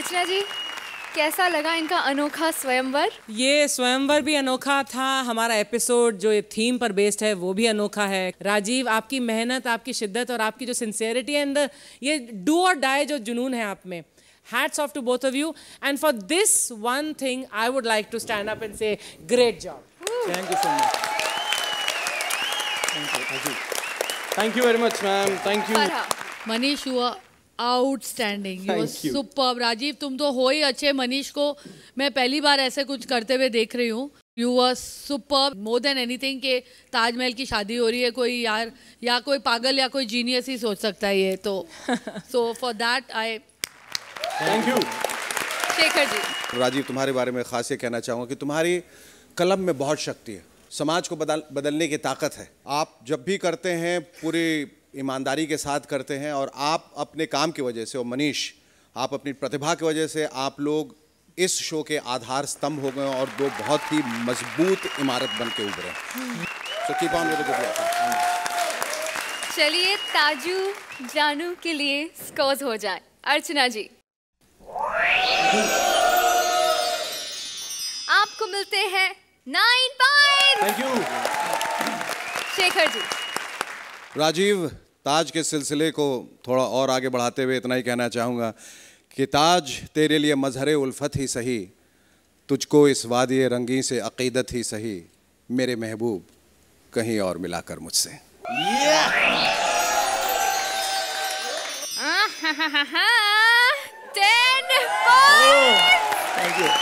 अर्चना जी, कैसा लगा इनका अनोखा स्वयंवर? ये स्वयंवर भी अनोखा था, हमारा एपिसोड जो ये थीम पर बेस्ड है वो भी अनोखा है। राजीव, आपकी मेहनत, आपकी शिद्दत और आपकी जो सिंसियरिटी एंड ये डू और डाई जो जुनून है आप में, hats off to both of you, and for this one thing I would like to stand up and say great job. Thank you so much. Thank you very much ma'am. Thank you. Manish, you are outstanding. You are superb. Rajiv, तुम तो हो ही अच्छे। मनीष को मैं पहली बार ऐसे कुछ करते हुए देख रही हूँ। You were superb more than anything कि ताजमहल की शादी हो रही है, कोई यार या कोई पागल या कोई जीनियस ही सोच सकता है ये तो। So for that I Thank you. Shekhar ji. Rajiv, तुम्हारे बारे में खास ये कहना चाहूँगा कि तुम्हारी कलम में बहुत शक्ति है, समाज को बदलने की ताकत है। आप जब भी करते हैं पूरी ईमानदारी के साथ करते हैं, और आप अपने काम की वजह से, और मनीष आप अपनी प्रतिभा की वजह से, आप लोग इस शो के आधार स्तंभ हो गए और दो बहुत ही मजबूत इमारत बन के उभरे। So keep on with the good work. चलिए ताजू जानू के लिए स्कोर्स हो जाए। अर्चना जी, आपको मिलते हैं 9 point. Thank you. Shekhar ji. Rajiv, Taj के सिलसिले को थोड़ा और आगे बढ़ाते हुए इतना ही कहना चाहूँगा कि ताज तेरे लिए मजहरे उल्फत ही सही, तुझको इस वादी रंगी से अकीदत ही सही, मेरे महबूब कहीं और मिलाकर मुझसे। Thank you.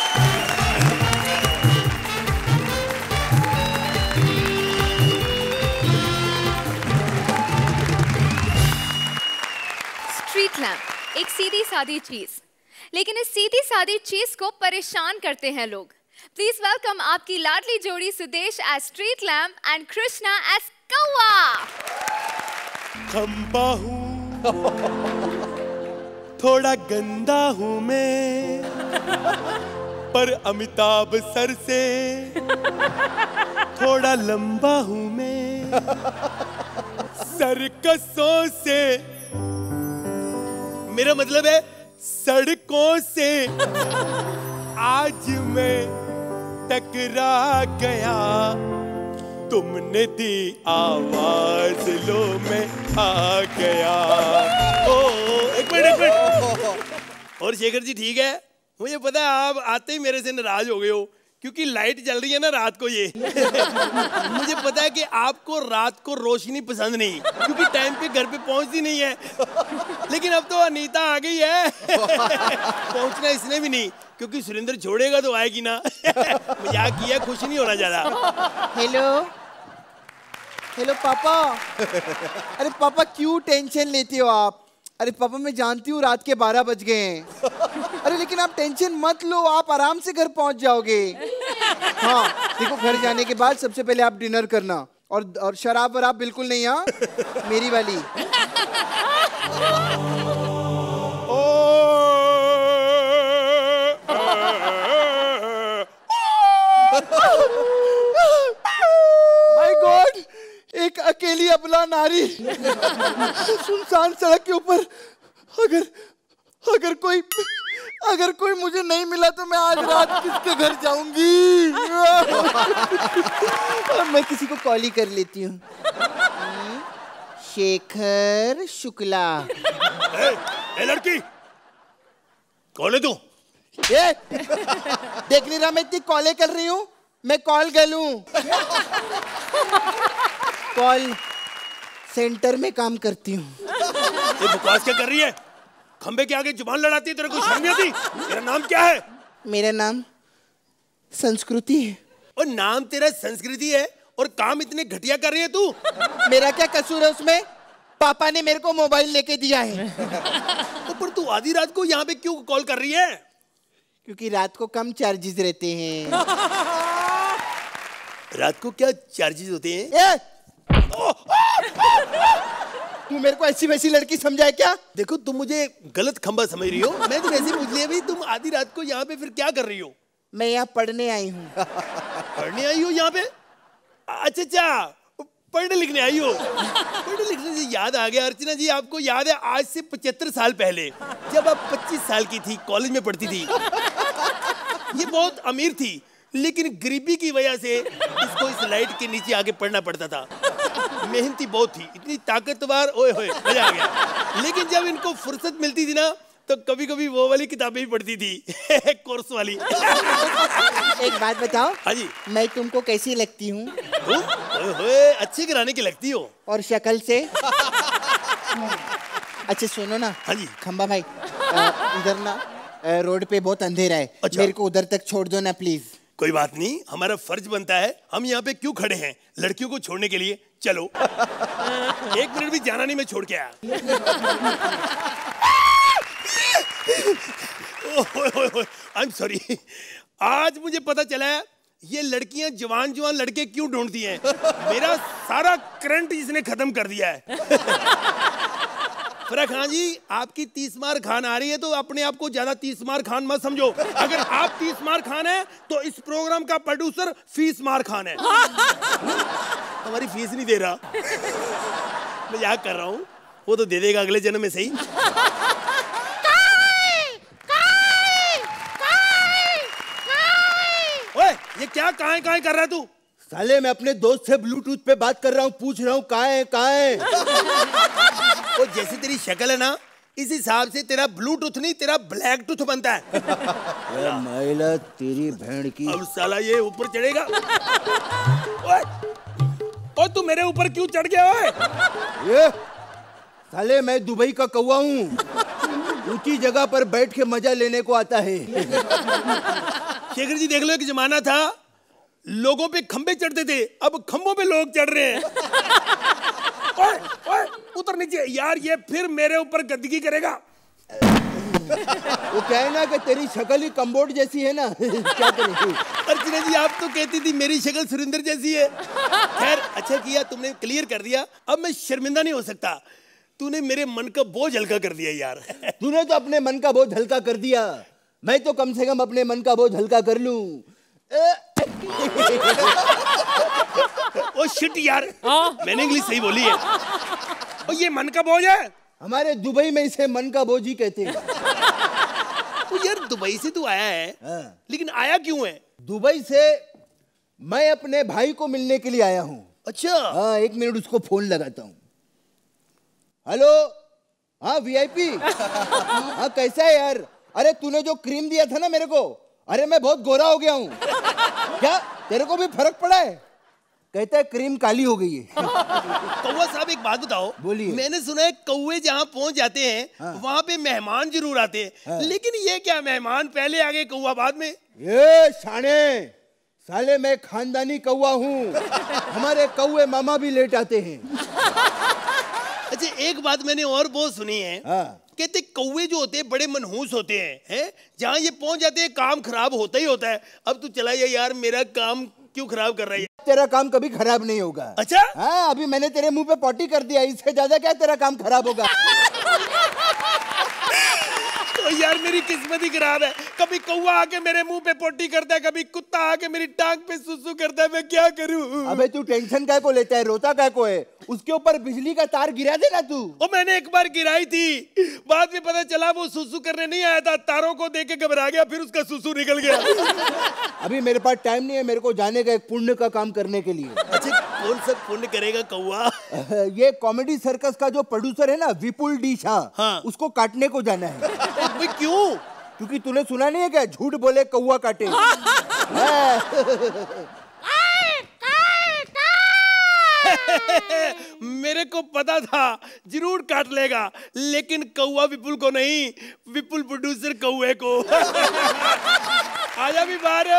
स्ट्रीट लैम्प एक सीधी सादी चीज, लेकिन इस सीधी सादी चीज को परेशान करते हैं लोग। प्लीज वेलकम आपकी लाडली जोड़ी Sudesh as street lamp and Krishna as कौवा। खंबा हूँ, थोड़ा गंदा हूँ मैं, पर अमिताभ सर से थोड़ा लंबा हूँ मैं। सर्कसों से, मेरा मतलब है सड़कों से, आज मैं टकरा गया, तुमने दी आवाज, लो मैं आ गया। ओ एक मिनट। और शेखर जी ठीक है, मुझे पता है आप आते ही मेरे से नाराज हो गए हो, क्योंकि लाइट जल रही है ना रात को ये। मुझे पता है कि आपको रात को रोशनी पसंद नहीं, क्योंकि टाइम पे घर पे पहुंचती नहीं है। लेकिन अब तो अनीता आ गई है। पहुंचना इसने भी नहीं, क्योंकि सुरेंद्र छोड़ेगा तो आएगी ना। मजाक किया, खुश नहीं होना ज्यादा। हेलो हेलो पापा। अरे पापा क्यों टेंशन लेते हो आप? अरे पापा मैं जानती हूँ रात के 12 बज गए हैं। अरे लेकिन आप टेंशन मत लो, आप आराम से घर पहुंच जाओगे। हाँ देखो, घर जाने के बाद सबसे पहले आप डिनर करना, और शराब वराब बिल्कुल नहीं, हाँ मेरी वाली। माय गॉड, एक अकेली अबला नारी सुनसान सड़क के ऊपर। अगर कोई मुझे नहीं मिला तो मैं आज रात किसके घर जाऊंगी? मैं किसी को कॉल ही कर लेती हूँ। शेखर शुक्ला। ए लड़की, कौन है तू? देख नहीं रहा मैं इतनी कॉलें कर रही हूँ? मैं कॉल गर्ल हूँ। कॉल सेंटर में काम करती हूँ। ये बकवास क्या कर रही है? खंबे के आगे जुबान लड़ाती है, तेरे को शर्म नहीं आती? तेरा नाम क्या है? मेरा नाम संस्कृति है। और नाम तेरा संस्कृति है और काम इतने घटिया कर रही है तू? मेरा क्या कसूर है उसमें? पापा ने मेरे को मोबाइल लेके दिया है। तो पर तू आधी रात को यहाँ पे क्यों कॉल कर रही है? क्योंकि रात को कम चार्जेस रहते हैं। रात को क्या चार्जेस होते हैं? तू मेरे को ऐसी वैसी लड़की समझा है क्या? देखो तुम मुझे गलत खंबा समझ रही हो। मैं तो वैसे पूछ लिया भाई, तुम आधी रात को यहाँ पे फिर क्या कर रही हो? मैं यहाँ पढ़ने आई हूँ। पढ़ने आई हो यहाँ पे? अच्छा, पढ़ने लिखने आई हो? पढ़ने लिखने से याद आ गया अर्चना जी, आपको याद है आज से 75 साल पहले जब आप 25 साल की थी, कॉलेज में पढ़ती थी, ये बहुत अमीर थी लेकिन गरीबी की वजह से इसको इस लाइट के नीचे आके पढ़ना पड़ता था। मेहनती बहुत थी, इतनी ताकतवर, ओए होए मजा आ गया। लेकिन जब इनको फुर्सत मिलती थी ना तो कभी कभी वो वाली किताबें भी पढ़ती थी कोर्स वाली। एक बात बताओ। हाँ जी। मैं तुमको कैसी लगती हूँ? अच्छे घराने की लगती हो। और शक्ल से? अच्छा सुनो ना। हाँ जी। खंबा भाई, इधर ना रोड पे बहुत अंधेरा है। अच्छा। मेरे को उधर तक छोड़ दो ना प्लीज। कोई बात नहीं, हमारा फर्ज बनता है, हम यहाँ पे क्यों खड़े हैं लड़कियों को छोड़ने के लिए। चलो। 1 मिनट भी जाना नहीं, मैं छोड़ के आया। I am sorry. आज मुझे पता चला है ये लड़कियां जवान जवान लड़के क्यों ढूंढती हैं। मेरा सारा करंट इसने खत्म कर दिया है। फराह खान जी, आपकी 30 मार खान आ रही है तो अपने आप को ज्यादा 30 मार खान मत समझो। अगर आप 30 मार खान है तो इस प्रोग्राम का प्रोड्यूसर फीस मार खान है। हमारी फीस नहीं दे रहा, मजाक कर रहा हूँ, वो तो दे देगा अगले जन्म में सही। ओए, ये क्या कहाँ कर रहा है तू? साले मैं अपने दोस्त से ब्लूटूथ पे बात कर रहा हूँ, पूछ रहा हूँ कहाँ है। वो जैसी तेरी शक्ल है ना, इस हिसाब से तेरा ब्लूटूथ नहीं तेरा ब्लैक टूथ बनता है। महिला तेरी भेड़ की। अब साला ये ऊपर चढ़ेगा। ओए तू मेरे ऊपर क्यों चढ़ गया? ये साले मैं दुबई का कौवा हूँ, ऊंची जगह पर बैठ के मजा लेने को आता है। शेखर जी देख लो, एक जमाना था लोगों पे खंबे चढ़ते थे, अब खंबों पे लोग चढ़ रहे हैं। ओए उतर नीचे यार, ये फिर मेरे ऊपर गंदगी करेगा। वो क्या है ना कि तेरी शक्ल ही कम्बोर्ड जैसी है ना। क्या करें? अर्चना जी आप तो कहती थी मेरी शक्ल सुरेंद्र जैसी है। खैर अच्छा किया तुमने क्लियर कर दिया, अब मैं शर्मिंदा नहीं हो सकता। तूने मेरे मन का बोझ हल्का कर दिया यार। तूने तो अपने मन का बोझ हल्का कर दिया, मैं तो कम से कम अपने मन का बोझ हल्का कर लूं। ओ शिट यार, मैंने इंग्लिश सही बोली है। और ये मन का बोझ है? हमारे दुबई में इसे मन का बोझ ही कहते हैं। तो यार दुबई से तू आया है, लेकिन आया क्यों है? दुबई से मैं अपने भाई को मिलने के लिए आया हूँ। अच्छा। हाँ 1 मिनट उसको फोन लगाता हूँ। हेलो, हाँ वीआईपी। हाँ कैसा है यार? अरे तूने जो क्रीम दिया था ना मेरे को, अरे मैं बहुत गोरा हो गया हूँ। क्या तेरे को भी फर्क पड़ा है? कहता है क्रीम काली हो गई है। कौवा साहब एक बात बताओ। बोलिए। मैंने सुना है कौवे जहाँ पहुँच जाते हैं, हाँ। वहाँ पे मेहमान जरूर आते हैं, हाँ। लेकिन ये क्या मेहमान पहले आ गए कौवा बाद में? ये शाने साले मैं खानदानी कौवा हूँ, हमारे कौवे मामा भी लेट आते हैं। अच्छा एक बात मैंने और बहुत सुनी है, हाँ। कहते कौवे जो होते हैं बड़े मनहूस होते हैं, जहाँ ये पहुंच जाते हैं काम खराब होता ही होता है। अब तू चला जा यार, मेरा काम क्यों खराब कर रहा है? तेरा काम कभी खराब नहीं होगा। अच्छा? हाँ अभी मैंने तेरे मुंह पे पॉटी कर दिया, इससे ज्यादा क्या तेरा काम खराब होगा? तो यार मेरी किस्मत ही खराब है, कभी कौवा आके मेरे मुंह पे पोटी करता है, कभी कुत्ता आके मेरी टांग पे सुसु करता है, मैं क्या करूं? अबे तू टेंशन काय को लेता है, रोता काय को है? उसके ऊपर बिजली का तार गिरा देना तू। और मैंने एक बार गिराई थी, बाद में पता चला वो सुसु करने नहीं आया था, तारों को देख के घबरा गया, फिर उसका सुसु निकल गया। अभी मेरे पास टाइम नहीं है, मेरे को जाने का एक पुण्य का काम करने के लिए। अच्छा कौन सा पुण्य करेगा कौवा? ये कॉमेडी सर्कस का जो प्रोड्यूसर है ना विपुल डी शाह, हाँ। उसको काटने को जाना है। क्यों? क्योंकि तूने सुना नहीं है क्या, झूठ बोले कौवा काटे। मेरे को पता था जरूर काट लेगा, लेकिन कौवा विपुल को नहीं, विपुल प्रोड्यूसर कौवे को। आजा भी बाहर।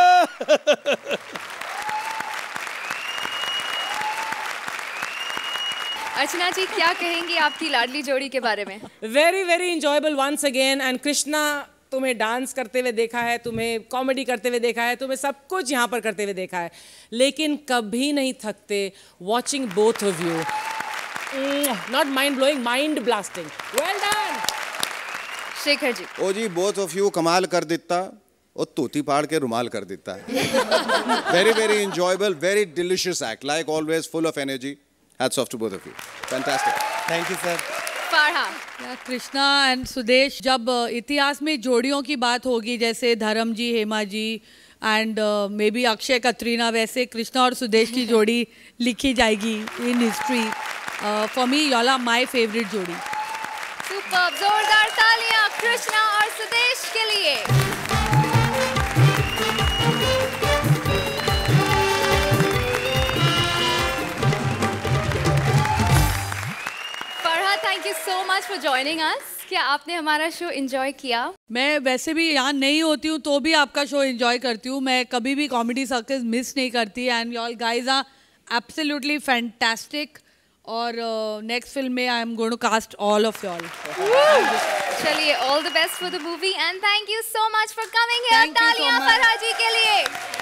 अर्चना जी क्या कहेंगी आपकी लाडली जोड़ी के बारे में? Very very enjoyable once again. And Krishna, तुम्हें डांस करते हुए देखा है, तुम्हें कॉमेडी करते हुए देखा है, तुम्हें सब कुछ यहाँ पर करते हुए देखा है, लेकिन कभी नहीं थकते watching both of you. Not mind blowing, mind blasting. Well done Shekhar ji. ओ जी बोथ ऑफ यू कमाल कर देता और तोती पाड़ के रुमाल कर देता है। Very very enjoyable, very delicious act, like always full of energy. Hats off to both of you. Fantastic. Thank you, sir. Farha. Krishna and Sudesh, जब इतिहास में जोड़ियों की बात होगी जैसे Dharam ji, Hema ji and maybe Akshay Katrina, वैसे कृष्णा और सुदेश की जोड़ी लिखी जाएगी in history. For me y'all are my favorite जोड़ी. सुपर, जोरदार तालियां कृष्णा और सुदेश के लिए. Farah, thank you so much for joining us. क्या आपने हमारा शो एंजॉय किया? मैं वैसे भी यहाँ नहीं होती हूँ तो भी आपका शो एंजॉय करती हूँ. मैं कभी भी कॉमेडी सर्कस मिस नहीं करती. And y'all guys are absolutely fantastic. और नेक्स्ट फिल्म में I am going to cast all of y'all. चलिए, all the best for the movie and thank you so much for coming here. तालियां फरहा जी के लिए.